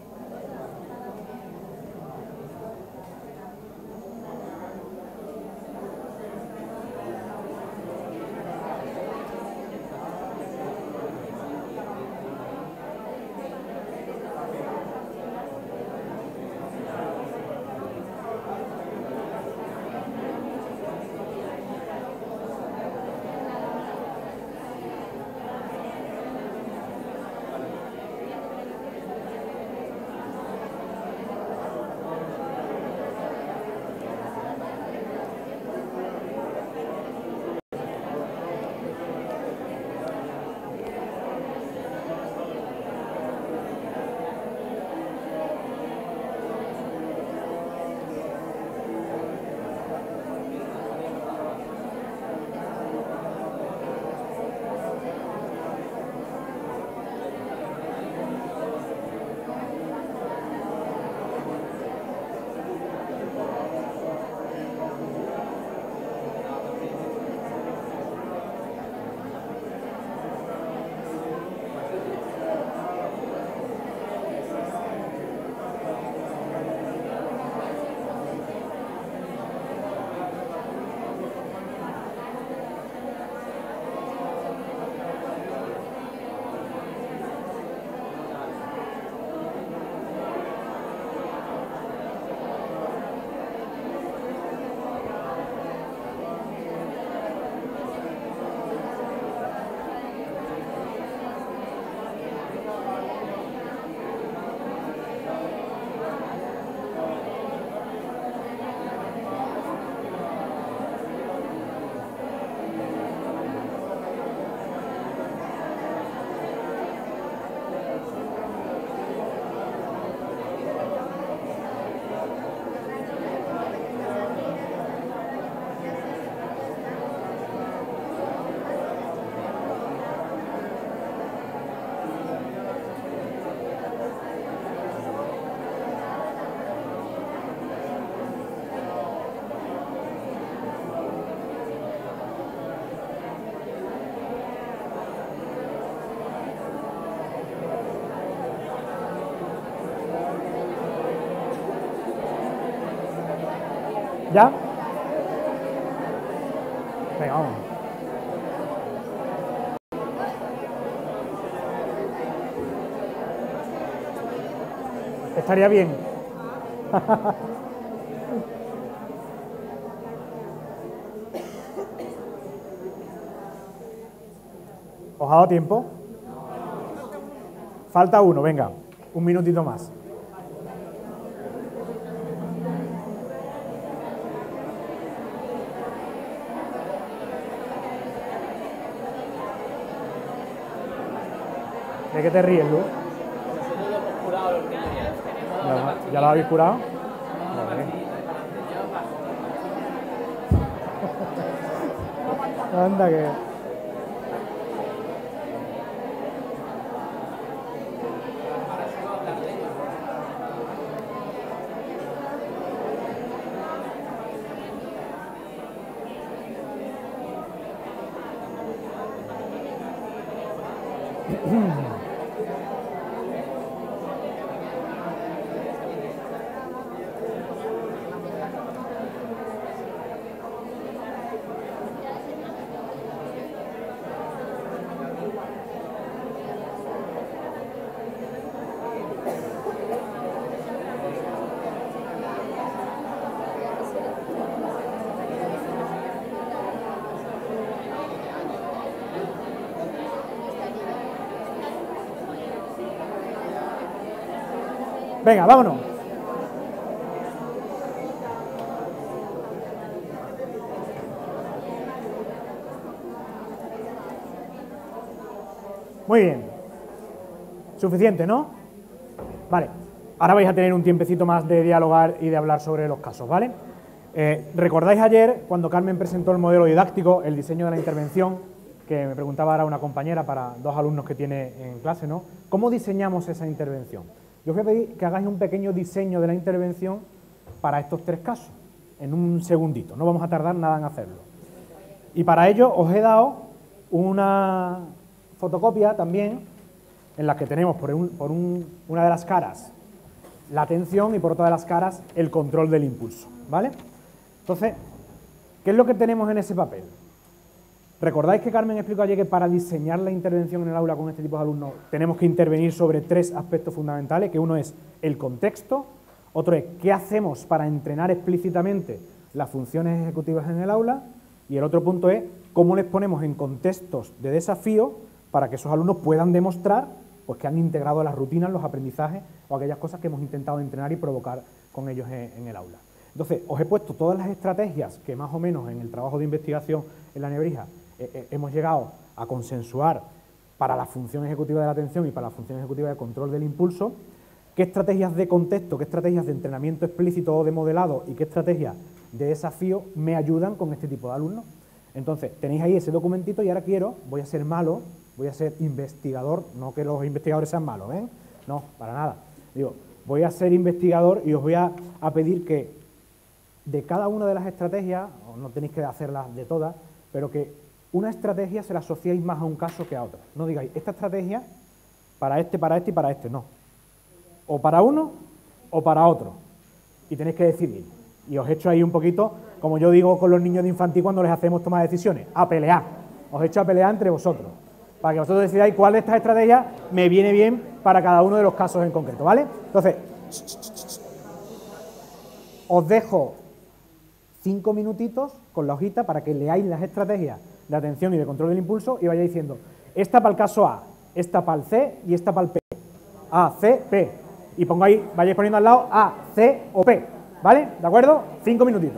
¿Ya? Venga, vamos. Estaría bien. ¿Os ha dado tiempo? Falta uno, venga, un minutito más. ¿De qué te ríes, Luz? ¿Ya lo habéis curado? Vale. Anda que... Venga, vámonos. Muy bien. Suficiente, ¿no? Vale, ahora vais a tener un tiempecito más de dialogar y de hablar sobre los casos, ¿vale? ¿Recordáis ayer, cuando Carmen presentó el modelo didáctico, el diseño de la intervención, que me preguntaba ahora una compañera para 2 alumnos que tiene en clase, ¿no? ¿Cómo diseñamos esa intervención? Yo os voy a pedir que hagáis un pequeño diseño de la intervención para estos 3 casos, en un segundito, no vamos a tardar nada en hacerlo. Y para ello os he dado una fotocopia también, en la que tenemos por una de las caras la atención y por otra de las caras el control del impulso, ¿vale? Entonces, ¿qué es lo que tenemos en ese papel? ¿Recordáis que Carmen explicó ayer que para diseñar la intervención en el aula con este tipo de alumnos tenemos que intervenir sobre 3 aspectos fundamentales? Que uno es el contexto, otro es qué hacemos para entrenar explícitamente las funciones ejecutivas en el aula, y el otro punto es cómo les ponemos en contextos de desafío para que esos alumnos puedan demostrar pues, que han integrado las rutinas, los aprendizajes o aquellas cosas que hemos intentado entrenar y provocar con ellos en el aula. Entonces, os he puesto todas las estrategias que más o menos en el trabajo de investigación en la Nebrija hemos llegado a consensuar para la función ejecutiva de la atención y para la función ejecutiva de control del impulso, qué estrategias de contexto, qué estrategias de entrenamiento explícito o de modelado y qué estrategias de desafío me ayudan con este tipo de alumnos. Entonces, tenéis ahí ese documentito y ahora voy a ser malo, voy a ser investigador, no que los investigadores sean malos, ¿eh? No, para nada. Digo, voy a ser investigador y os voy a pedir que de cada una de las estrategias, no tenéis que hacerlas de todas, pero que una estrategia se la asociéis más a un caso que a otra. No digáis, esta estrategia para este y para este, no. O para uno o para otro. Y tenéis que decidir. Y os he hecho ahí un poquito, como yo digo con los niños de infantil cuando les hacemos tomar decisiones, a pelear. Os he hecho a pelear entre vosotros, para que vosotros decidáis cuál de estas estrategias me viene bien para cada uno de los casos en concreto, ¿vale? Entonces, os dejo 5 minutitos con la hojita para que leáis las estrategias de atención y de control del impulso y vayáis diciendo, esta para el caso A, esta para el C y esta para el P. A, C, P. Y vayáis poniendo al lado A, C o P. ¿Vale? ¿De acuerdo? 5 minutitos.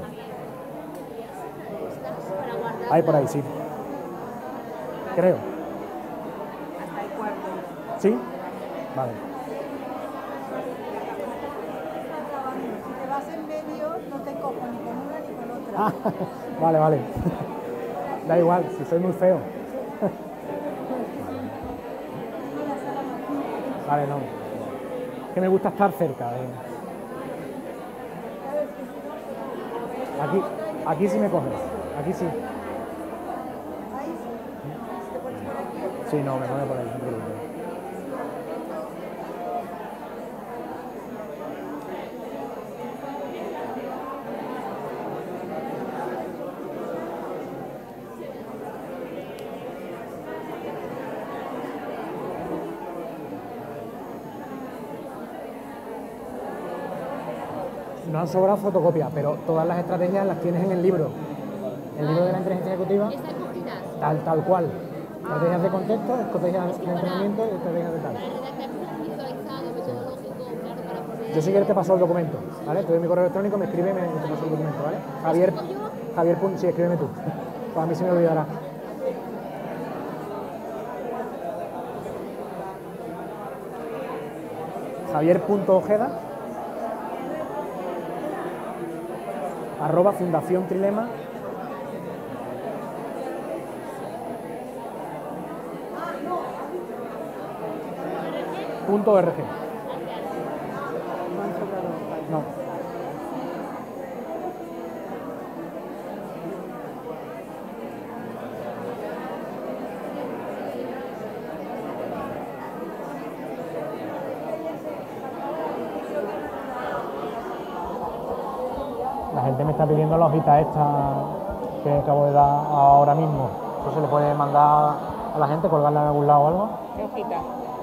Ahí por ahí, sí. Creo. ¿Sí? Vale. Si te vas en medio, no te cojo ni con una ni con otra. Ah, vale, vale. Da igual, si soy muy feo. Vale, no. Es que me gusta estar cerca. Aquí sí me coges. Aquí sí. Sí, no, me pone por ahí. No te preocupes. No han sobrado fotocopias, pero todas las estrategias las tienes en el libro. El libro de la inteligencia ejecutiva, tal cual. Estrategias de contexto, estrategias de entrenamiento y estrategias de tal. Yo si quieres te paso el documento, ¿vale? Te doy mi correo electrónico, me escribe y te paso el documento, ¿vale? Javier, sí, escríbeme tú. Pues a mí se me olvidará. Javier.ojeda @fundaciontrilema .org. No. La gente me está pidiendo la hojita esta que acabo de dar ahora mismo. ¿Eso se le puede mandar a la gente, colgarla en algún lado o algo? ¿Qué hojita?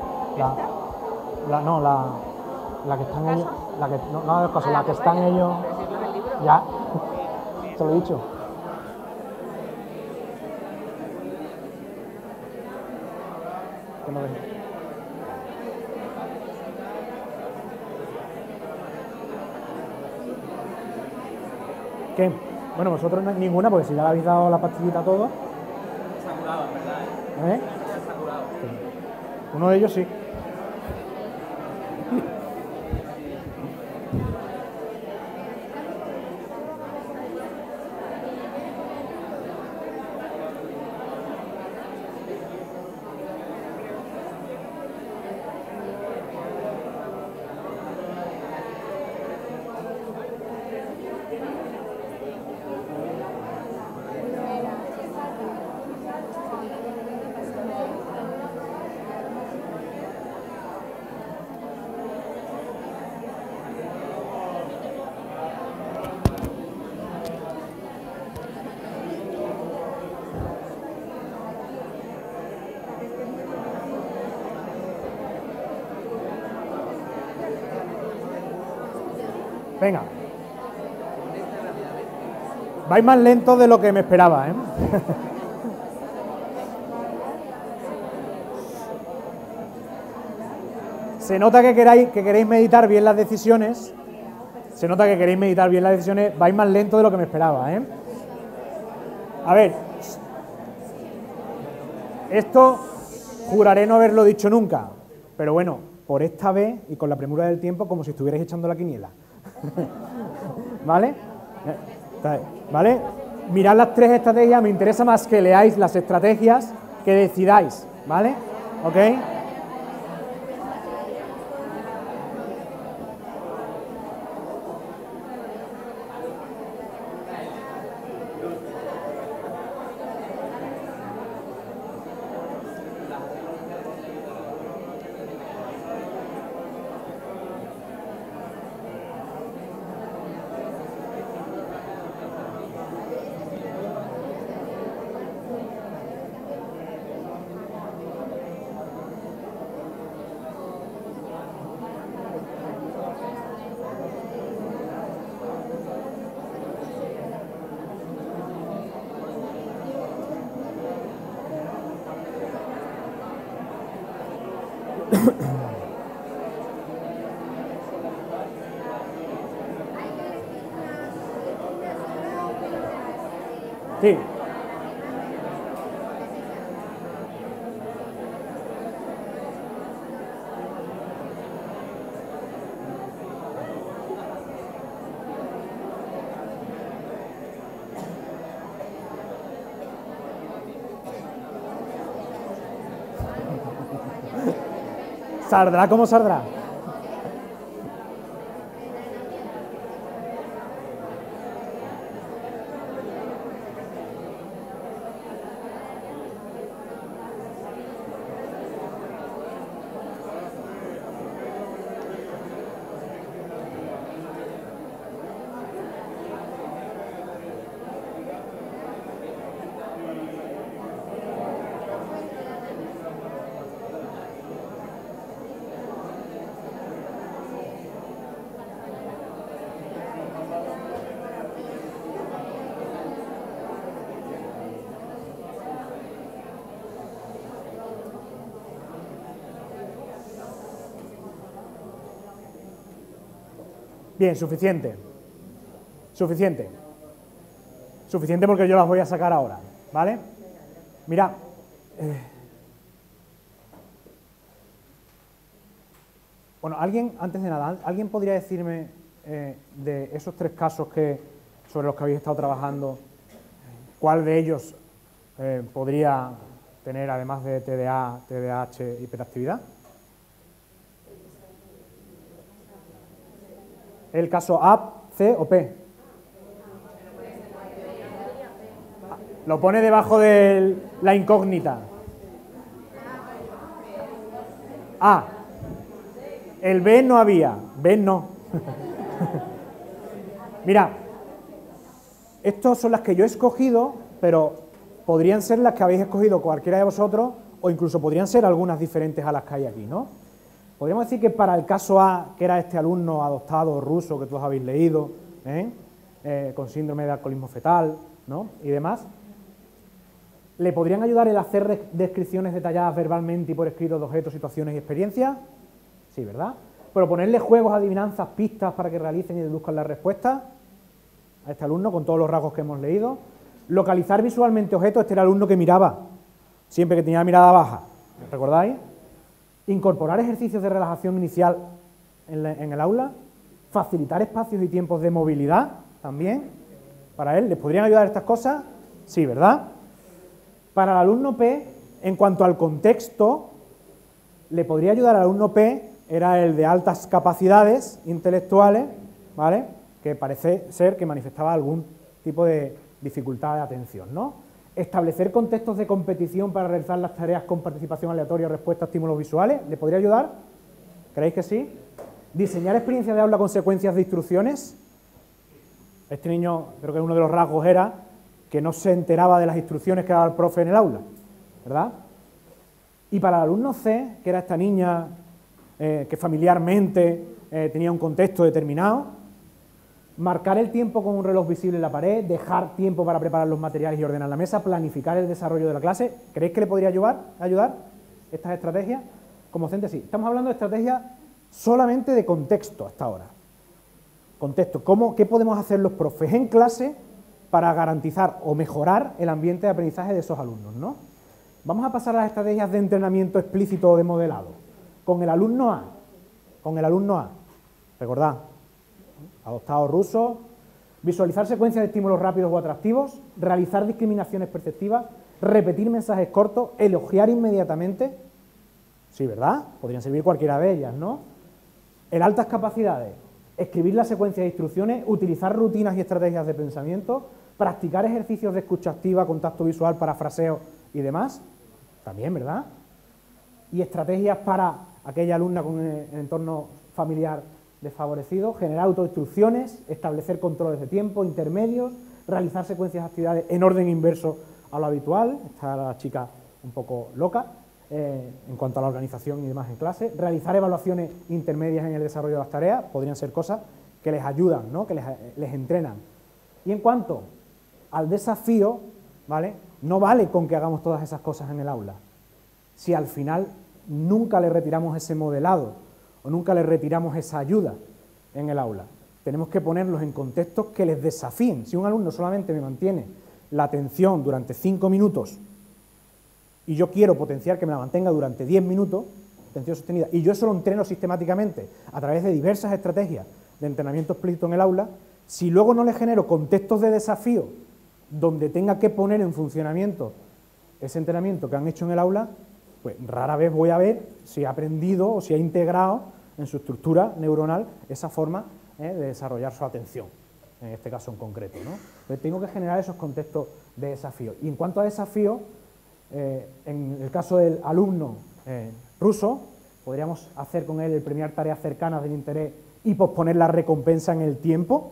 La que están ellos, la que están ellos, ya, te lo he dicho. Que no ven. ¿Qué? Bueno, vosotros ninguna, porque si ya le habéis dado la pastillita a todos. Está curado, ¿verdad? ¿Eh? Está curado. Uno de ellos sí. Venga. Vais más lentos de lo que me esperaba, ¿eh? Se nota que queréis meditar bien las decisiones. Se nota que queréis meditar bien las decisiones. Vais más lento de lo que me esperaba, ¿eh? A ver. Esto juraré no haberlo dicho nunca. Pero bueno, por esta vez y con la premura del tiempo, como si estuvierais echando la quiniela. ¿Vale? ¿Vale? Mirad las tres estrategias. Me interesa más que leáis las estrategias que decidáis. ¿Vale? ¿Ok? Sí. ¿Saldrá como saldrá? Bien, suficiente. Suficiente. Suficiente porque yo las voy a sacar ahora, ¿vale? Mira. Bueno, alguien, antes de nada, ¿alguien podría decirme de esos tres casos sobre los que habéis estado trabajando, cuál de ellos podría tener, además de TDA, TDAH, hiperactividad? ¿El caso A, C o P? Lo pone debajo de la incógnita. A. El B no había. B no. Mira, estas son las que yo he escogido, pero podrían ser las que habéis escogido cualquiera de vosotros, o incluso podrían ser algunas diferentes a las que hay aquí, ¿no? Podríamos decir que para el caso A, que era este alumno adoptado ruso que todos habéis leído, con síndrome de alcoholismo fetal, ¿no? Y demás, ¿le podrían ayudar el hacer descripciones detalladas verbalmente y por escrito de objetos, situaciones y experiencias? Sí, ¿verdad? Proponerle juegos, adivinanzas, pistas para que realicen y deduzcan la respuesta a este alumno con todos los rasgos que hemos leído. Localizar visualmente objetos, este era el alumno que miraba, siempre que tenía la mirada baja, ¿recordáis? Incorporar ejercicios de relajación inicial en el aula, facilitar espacios y tiempos de movilidad también, para él. ¿Les podrían ayudar estas cosas? Sí, ¿verdad? Para el alumno P, en cuanto al contexto, le podría ayudar al alumno P, era el de altas capacidades intelectuales, ¿vale? Que parece ser que manifestaba algún tipo de dificultad de atención, ¿no? Establecer contextos de competición para realizar las tareas con participación aleatoria, respuesta a estímulos visuales, ¿le podría ayudar? ¿Creéis que sí? Diseñar experiencias de aula con secuencias de instrucciones. Este niño, creo que uno de los rasgos era que no se enteraba de las instrucciones que daba el profe en el aula, ¿verdad? Y para el alumno C, que era esta niña que familiarmente tenía un contexto determinado, marcar el tiempo con un reloj visible en la pared, dejar tiempo para preparar los materiales y ordenar la mesa, planificar el desarrollo de la clase. ¿Creéis que le podría ayudar estas estrategias? Como docente, sí. Estamos hablando de estrategias solamente de contexto hasta ahora. Contexto, ¿qué podemos hacer los profes en clase para garantizar o mejorar el ambiente de aprendizaje de esos alumnos, ¿no? Vamos a pasar a las estrategias de entrenamiento explícito o de modelado. Con el alumno A, recordad, adoptado ruso, visualizar secuencias de estímulos rápidos o atractivos, realizar discriminaciones perceptivas, repetir mensajes cortos, elogiar inmediatamente. Sí, ¿verdad? Podrían servir cualquiera de ellas, ¿no? En altas capacidades, escribir la secuencia de instrucciones, utilizar rutinas y estrategias de pensamiento, practicar ejercicios de escucha activa, contacto visual, parafraseo y demás. También, ¿verdad? Y estrategias para aquella alumna con el entorno familiar desfavorecido, generar autoinstrucciones, establecer controles de tiempo, intermedios, realizar secuencias de actividades en orden inverso a lo habitual. Está la chica un poco loca en cuanto a la organización y demás en clase. Realizar evaluaciones intermedias en el desarrollo de las tareas, podrían ser cosas que les ayudan, ¿no? Que les entrenan. Y en cuanto al desafío, ¿vale? No vale con que hagamos todas esas cosas en el aula. Si al final nunca le retiramos ese modelado o nunca le retiramos esa ayuda en el aula. Tenemos que ponerlos en contextos que les desafíen. Si un alumno solamente me mantiene la atención durante 5 minutos y yo quiero potenciar que me la mantenga durante 10 minutos, atención sostenida, y yo eso lo entreno sistemáticamente a través de diversas estrategias de entrenamiento explícito en el aula, si luego no le genero contextos de desafío donde tenga que poner en funcionamiento ese entrenamiento que han hecho en el aula, pues rara vez voy a ver si ha aprendido o si ha integrado en su estructura neuronal esa forma de desarrollar su atención, en este caso en concreto, ¿no? Pues tengo que generar esos contextos de desafío. Y en cuanto a desafío, en el caso del alumno ruso, podríamos hacer con él el premiar tareas cercanas del interés y posponer la recompensa en el tiempo.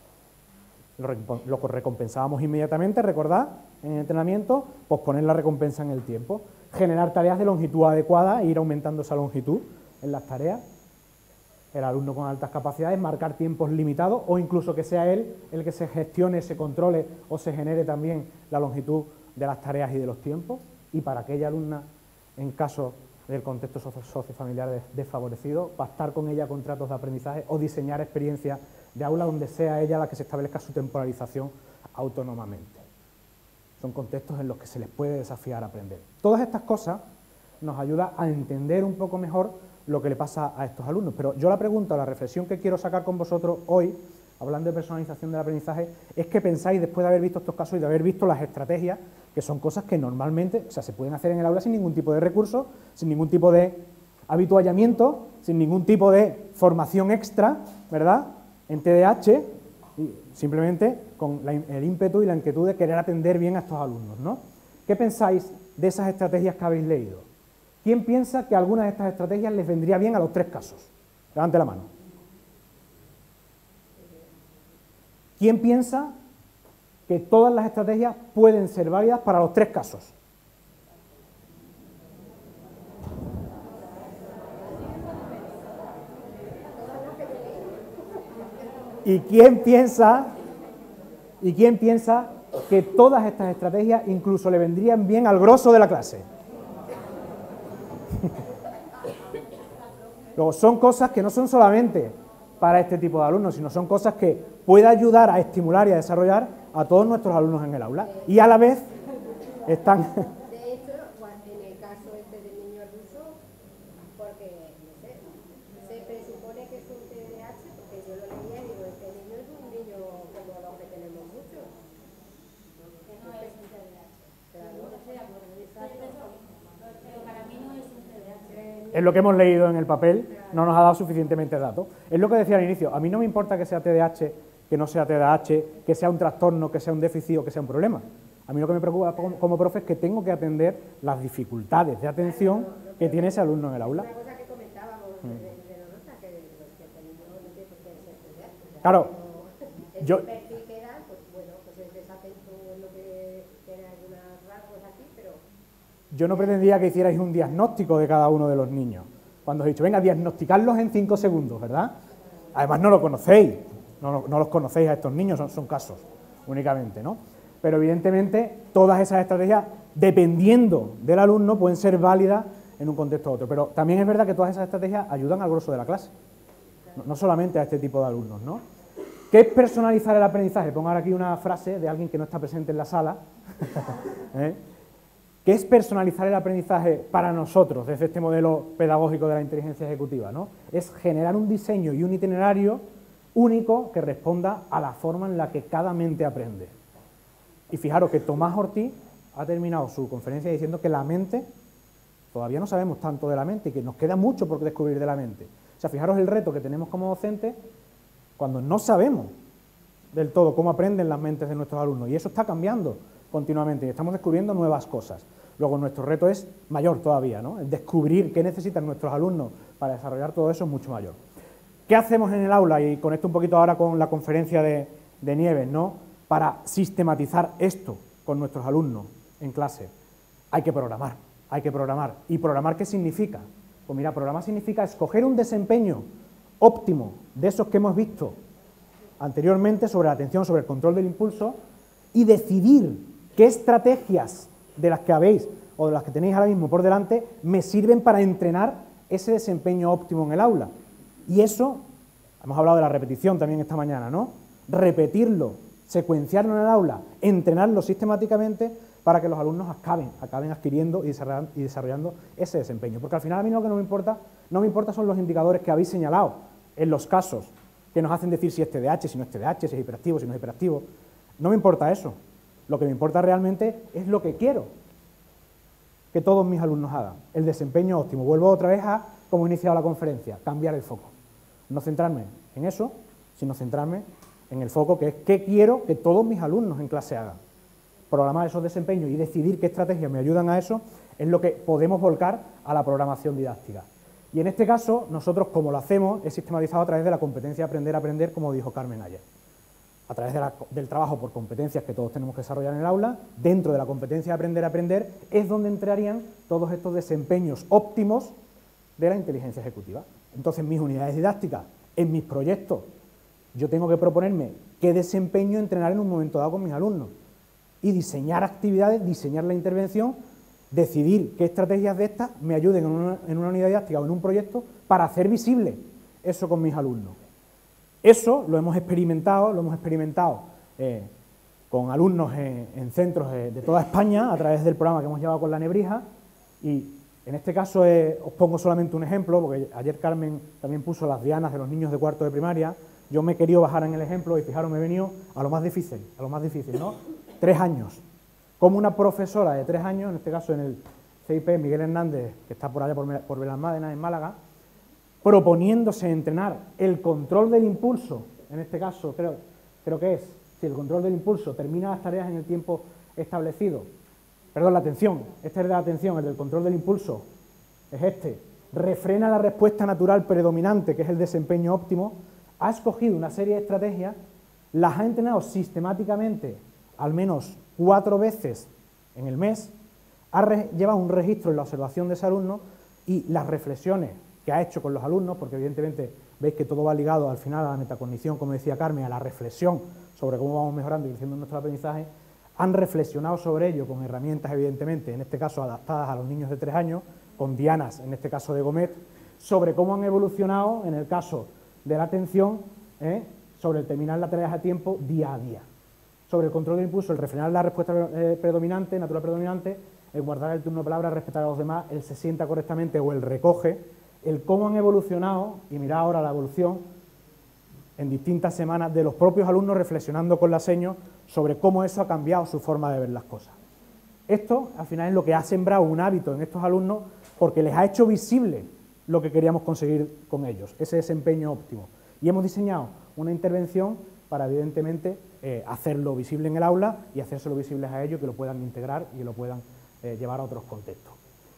Lo recompensábamos inmediatamente, recordad, en el entrenamiento, posponer la recompensa en el tiempo. Generar tareas de longitud adecuada e ir aumentando esa longitud en las tareas. El alumno con altas capacidades, marcar tiempos limitados o incluso que sea él el que se gestione, se controle o se genere también la longitud de las tareas y de los tiempos. Y para aquella alumna, en caso del contexto sociofamiliar desfavorecido, pactar con ella contratos de aprendizaje o diseñar experiencias de aula donde sea ella la que se establezca su temporalización autónomamente. Son contextos en los que se les puede desafiar a aprender. Todas estas cosas nos ayudan a entender un poco mejor lo que le pasa a estos alumnos. Pero yo la pregunta, la reflexión que quiero sacar con vosotros hoy, hablando de personalización del aprendizaje, es que pensáis, después de haber visto estos casos y de haber visto las estrategias, que son cosas que normalmente, o sea, se pueden hacer en el aula sin ningún tipo de recurso, sin ningún tipo de habituallamiento, sin ningún tipo de formación extra, ¿verdad?, en TDAH, y simplemente con el ímpetu y la inquietud de querer atender bien a estos alumnos, ¿no? ¿Qué pensáis de esas estrategias que habéis leído? ¿Quién piensa que alguna de estas estrategias les vendría bien a los 3 casos? Levante la mano. ¿Quién piensa que todas las estrategias pueden ser válidas para los 3 casos? ¿Y quién piensa que todas estas estrategias incluso le vendrían bien al grosso de la clase? Luego, son cosas que no son solamente para este tipo de alumnos, sino son cosas que pueden ayudar a estimular y a desarrollar a todos nuestros alumnos en el aula. Y a la vez están... De hecho, en el caso este del niño ruso, porque, no sé, se presupone que es un TDAH, porque yo lo leía y digo, este niño es un niño como los que tenemos muchos. Que no es un TDAH. Claro. Pero para mí no es un TDAH. Es lo que hemos leído en el papel, no nos ha dado suficientemente datos. Es lo que decía al inicio, a mí no me importa que sea TDAH, que no sea TDAH, que sea un trastorno, que sea un déficit o que sea un problema. A mí lo que me preocupa como profe es que tengo que atender las dificultades de atención que tiene ese alumno en el aula. Una cosa que comentábamos de Rosa, que el niño no tiene por qué ser TDAH. Claro, yo... El perfil que da, pues bueno, pues es desatento en lo que tiene algunos rasgos así, pero... Yo no pretendía que hicierais un diagnóstico de cada uno de los niños. Cuando os he dicho, venga, diagnosticarlos en 5 segundos, ¿verdad? Además no lo conocéis. no los conocéis a estos niños, son casos únicamente, ¿no? Pero evidentemente todas esas estrategias, dependiendo del alumno, pueden ser válidas en un contexto u otro. Pero también es verdad que todas esas estrategias ayudan al grosso de la clase, no solamente a este tipo de alumnos, ¿no? ¿Qué es personalizar el aprendizaje? Pongo ahora aquí una frase de alguien que no está presente en la sala. ¿Qué es personalizar el aprendizaje para nosotros desde este modelo pedagógico de la inteligencia ejecutiva, ¿no? Es generar un diseño y un itinerario único que responda a la forma en la que cada mente aprende. Y fijaros que Tomás Ortiz ha terminado su conferencia diciendo que la mente, todavía no sabemos tanto de la mente y que nos queda mucho por descubrir de la mente. O sea, fijaros el reto que tenemos como docentes cuando no sabemos del todo cómo aprenden las mentes de nuestros alumnos, y eso está cambiando continuamente y estamos descubriendo nuevas cosas. Luego nuestro reto es mayor todavía, ¿no? El descubrir qué necesitan nuestros alumnos para desarrollar todo eso es mucho mayor. ¿Qué hacemos en el aula? Y conecto un poquito ahora con la conferencia de Nieves, ¿no? Para sistematizar esto con nuestros alumnos en clase. Hay que programar, hay que programar. ¿Y programar qué significa? Pues mira, programar significa escoger un desempeño óptimo de esos que hemos visto anteriormente sobre la atención, sobre el control del impulso, y decidir qué estrategias de las que habéis o de las que tenéis ahora mismo por delante me sirven para entrenar ese desempeño óptimo en el aula. Y eso, hemos hablado de la repetición también esta mañana, ¿no? Repetirlo, secuenciarlo en el aula, entrenarlo sistemáticamente para que los alumnos acaben adquiriendo y desarrollando ese desempeño. Porque al final a mí lo que no me importa son los indicadores que habéis señalado en los casos que nos hacen decir si es TDAH, si no es TDAH, si es hiperactivo, si no es hiperactivo. No me importa eso. Lo que me importa realmente es lo que quiero que todos mis alumnos hagan, el desempeño óptimo. Vuelvo otra vez a, como he iniciado la conferencia, cambiar el foco. No centrarme en eso, sino centrarme en el foco que es qué quiero que todos mis alumnos en clase hagan. Programar esos desempeños y decidir qué estrategias me ayudan a eso es lo que podemos volcar a la programación didáctica. Y en este caso, nosotros, como lo hacemos, es sistematizado a través de la competencia aprender, como dijo Carmen ayer. A través del trabajo por competencias que todos tenemos que desarrollar en el aula, dentro de la competencia aprender, es donde entrarían todos estos desempeños óptimos de la inteligencia ejecutiva. Entonces, mis unidades didácticas, en mis proyectos, yo tengo que proponerme qué desempeño entrenar en un momento dado con mis alumnos y diseñar actividades, diseñar la intervención, decidir qué estrategias de estas me ayuden en una unidad didáctica o en un proyecto para hacer visible eso con mis alumnos. Eso lo hemos experimentado con alumnos en centros de toda España a través del programa que hemos llevado con la Nebrija, y en este caso os pongo solamente un ejemplo, porque ayer Carmen también puso las dianas de los niños de cuarto de primaria. Yo me he querido bajar en el ejemplo y fijaros, me he venido a lo más difícil, ¿no? 3 años. Como una profesora de 3 años, en este caso en el CIP Miguel Hernández, que está por allá por Belalmádena, en Málaga, proponiéndose entrenar el control del impulso, en este caso creo que es, si el control del impulso termina las tareas en el tiempo establecido, perdón, la atención, este es de la atención, el del control del impulso es este, refrena la respuesta natural predominante, que es el desempeño óptimo, ha escogido una serie de estrategias, las ha entrenado sistemáticamente al menos 4 veces en el mes, ha llevado un registro en la observación de ese alumno y las reflexiones que ha hecho con los alumnos, porque evidentemente veis que todo va ligado al final a la metacognición, como decía Carmen, a la reflexión sobre cómo vamos mejorando y creciendo nuestro aprendizaje, han reflexionado sobre ello con herramientas, evidentemente, en este caso adaptadas a los niños de 3 años, con dianas, en este caso de Gomet, sobre cómo han evolucionado, en el caso de la atención, sobre el terminar las tareas a tiempo día a día. Sobre el control del impulso, el refrenar la respuesta predominante, natural predominante, el guardar el turno de palabra, respetar a los demás, el se sienta correctamente o el recoge, el cómo han evolucionado, y mirad ahora la evolución, en distintas semanas, de los propios alumnos reflexionando con la seño sobre cómo eso ha cambiado su forma de ver las cosas. Esto, al final, es lo que ha sembrado un hábito en estos alumnos porque les ha hecho visible lo que queríamos conseguir con ellos, ese desempeño óptimo. Y hemos diseñado una intervención para, evidentemente, hacerlo visible en el aula y hacérselo visible a ellos, que lo puedan integrar y lo puedan llevar a otros contextos.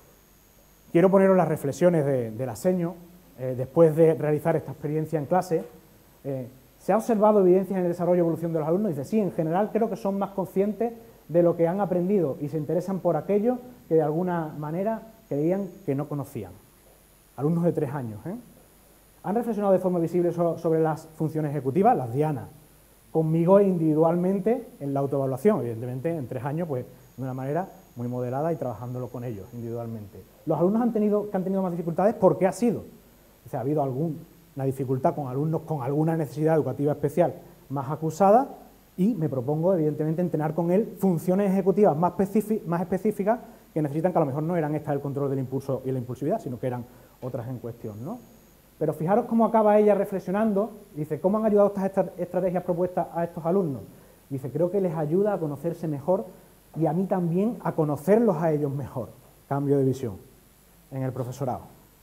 Quiero poneros las reflexiones de la seño, después de realizar esta experiencia en clase. ¿Se ha observado evidencias en el desarrollo y evolución de los alumnos? Dice, sí, en general creo que son más conscientes de lo que han aprendido y se interesan por aquello que de alguna manera creían que no conocían. Alumnos de 3 años, ¿Han reflexionado de forma visible sobre las funciones ejecutivas? Las dianas. Conmigo individualmente en la autoevaluación, evidentemente en 3 años, pues de una manera muy moderada y trabajándolo con ellos individualmente. Los alumnos que han tenido más dificultades, ¿por qué ha sido? O sea, ha habido alguna dificultad con alumnos con alguna necesidad educativa especial más acusada y me propongo, evidentemente, entrenar con él funciones ejecutivas más específicas que necesitan, que a lo mejor no eran estas el control del impulso y la impulsividad, sino que eran otras en cuestión, ¿no? Pero fijaros cómo acaba ella reflexionando, dice, ¿cómo han ayudado estas estrategias propuestas a estos alumnos? Dice, creo que les ayuda a conocerse mejor y a mí también a conocerlos a ellos mejor. Cambio de visión en el profesorado.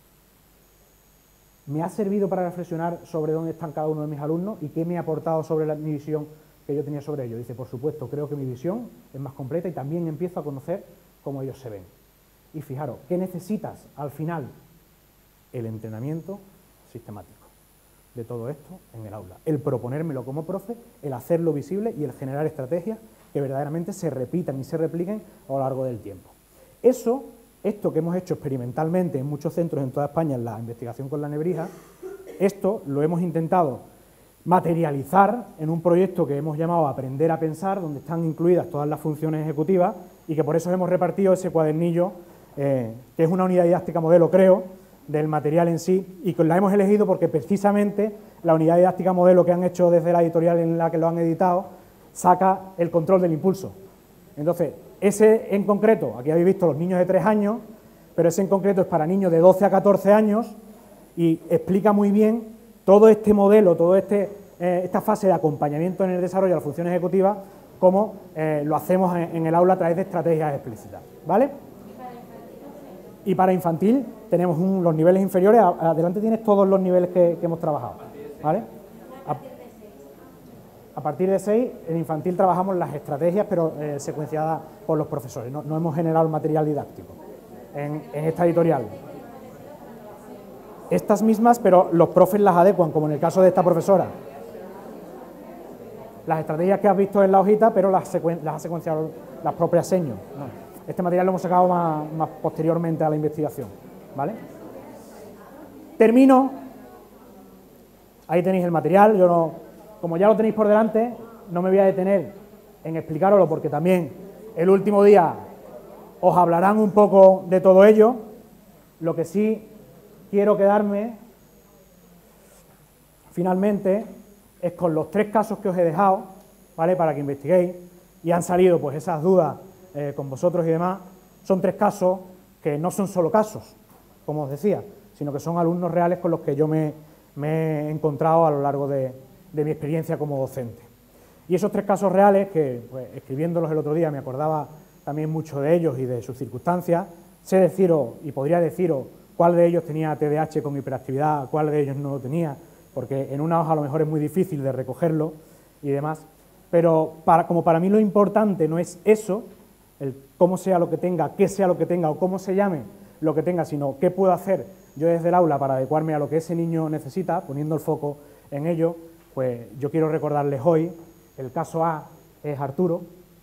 Me ha servido para reflexionar sobre dónde están cada uno de mis alumnos y qué me ha aportado sobre mi visión que yo tenía sobre ellos. Dice, por supuesto, creo que mi visión es más completa y también empiezo a conocer cómo ellos se ven. Y fijaros, ¿qué necesitas al final? El entrenamiento sistemático de todo esto en el aula. El proponérmelo como profe, el hacerlo visible y el generar estrategias que verdaderamente se repitan y se repliquen a lo largo del tiempo. Esto que hemos hecho experimentalmente en muchos centros en toda España en la investigación con la nebrija, esto lo hemos intentado materializar en un proyecto que hemos llamado Aprender a Pensar, donde están incluidas todas las funciones ejecutivas y que por eso hemos repartido ese cuadernillo, que es una unidad didáctica modelo, creo, del material en sí, y que la hemos elegido porque precisamente la unidad didáctica modelo que han hecho desde la editorial en la que lo han editado saca el control del impulso. Entonces, ese en concreto, aquí habéis visto los niños de 3 años, pero ese en concreto es para niños de 12 a 14 años y explica muy bien todo este modelo, toda esta fase de acompañamiento en el desarrollo de las funciones ejecutivas, cómo lo hacemos en el aula a través de estrategias explícitas, ¿vale? Y para infantil tenemos los niveles inferiores, adelante tienes todos los niveles que hemos trabajado, ¿vale? A partir de 6, en infantil trabajamos las estrategias, pero secuenciadas por los profesores, no hemos generado el material didáctico en esta editorial. Estas mismas, pero los profes las adecuan, como en el caso de esta profesora. Las estrategias que has visto en la hojita, pero las ha secuenciado las propias seños, ¿no? Este material lo hemos sacado más posteriormente a la investigación, ¿vale? Termino. Ahí tenéis el material. Yo como ya lo tenéis por delante, no me voy a detener en explicároslo porque también el último día os hablarán un poco de todo ello. Lo que sí quiero quedarme, finalmente, es con los 3 casos que os he dejado, ¿vale? Para que investiguéis, y han salido pues esas dudas con vosotros y demás. Son 3 casos que no son solo casos, como os decía, sino que son alumnos reales con los que yo me he encontrado a lo largo de mi experiencia como docente. Y esos 3 casos reales, que pues, escribiéndolos el otro día me acordaba también mucho de ellos y de sus circunstancias, sé deciros y podría deciros cuál de ellos tenía TDAH con hiperactividad, cuál de ellos no lo tenía, porque en una hoja a lo mejor es muy difícil de recogerlo y demás, pero como para mí lo importante no es eso, el cómo sea lo que tenga, qué sea lo que tenga o cómo se llame lo que tenga, sino qué puedo hacer yo desde el aula para adecuarme a lo que ese niño necesita, poniendo el foco en ello. Pues yo quiero recordarles hoy, el caso A es Arturo,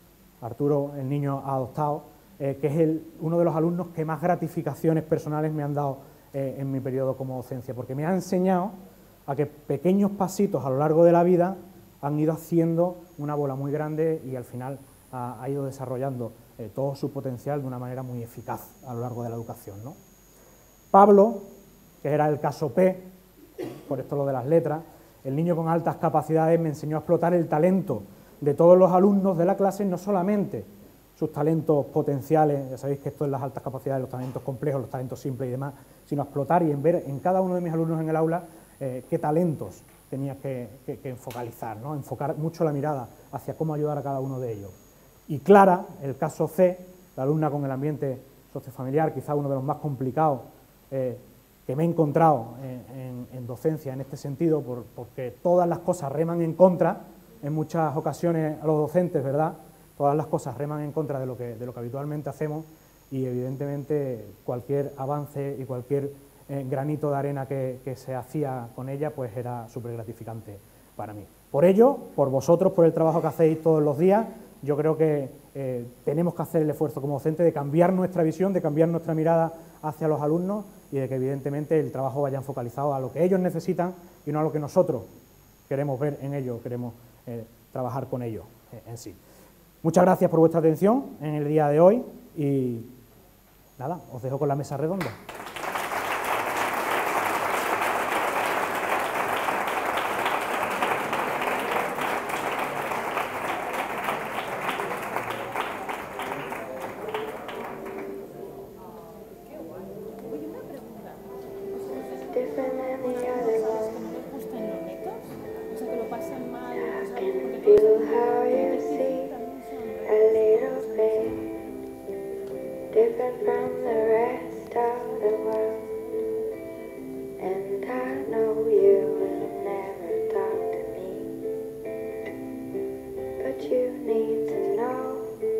el niño adoptado, que es uno de los alumnos que más gratificaciones personales me han dado en mi periodo como docencia, porque me ha enseñado a que pequeños pasitos a lo largo de la vida han ido haciendo una bola muy grande y al final ha ido desarrollando todo su potencial de una manera muy eficaz a lo largo de la educación, ¿no? Pablo, que era el caso P, por esto lo de las letras, el niño con altas capacidades, me enseñó a explotar el talento de todos los alumnos de la clase, no solamente sus talentos potenciales, ya sabéis que esto es las altas capacidades, los talentos complejos, los talentos simples y demás, sino a explotar y en ver en cada uno de mis alumnos en el aula qué talentos tenía que focalizar, ¿no? Enfocar mucho la mirada hacia cómo ayudar a cada uno de ellos. Y Clara, el caso C, la alumna con el ambiente sociofamiliar, quizá uno de los más complicados que me he encontrado en docencia en este sentido, porque todas las cosas reman en contra, en muchas ocasiones a los docentes, ¿verdad? Todas las cosas reman en contra de lo que habitualmente hacemos y evidentemente cualquier avance y cualquier granito de arena que se hacía con ella, pues era súper gratificante para mí. Por ello, por vosotros, por el trabajo que hacéis todos los días, yo creo que tenemos que hacer el esfuerzo como docente de cambiar nuestra visión, de cambiar nuestra mirada hacia los alumnos y de que evidentemente el trabajo vaya focalizado a lo que ellos necesitan y no a lo que nosotros queremos ver en ellos, queremos trabajar con ellos en sí. Muchas gracias por vuestra atención en el día de hoy y nada, os dejo con la mesa redonda. Different than the other one. ¿No les gustan los retos? O sea, que lo pasan mal. I can feel how you see a little bit different from the rest of the world. And I know you will never talk to me, but you need to know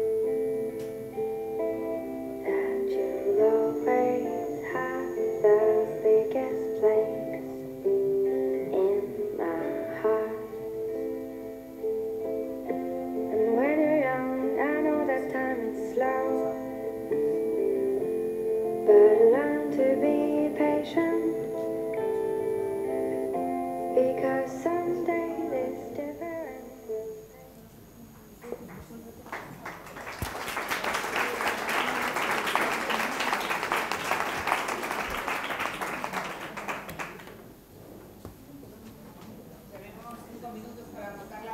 that you'll always have the biggest place in my heart. And when you're young, I know that time is slow, but learn to be patient, because someday this difference will Tenemos 5 minutos para votar la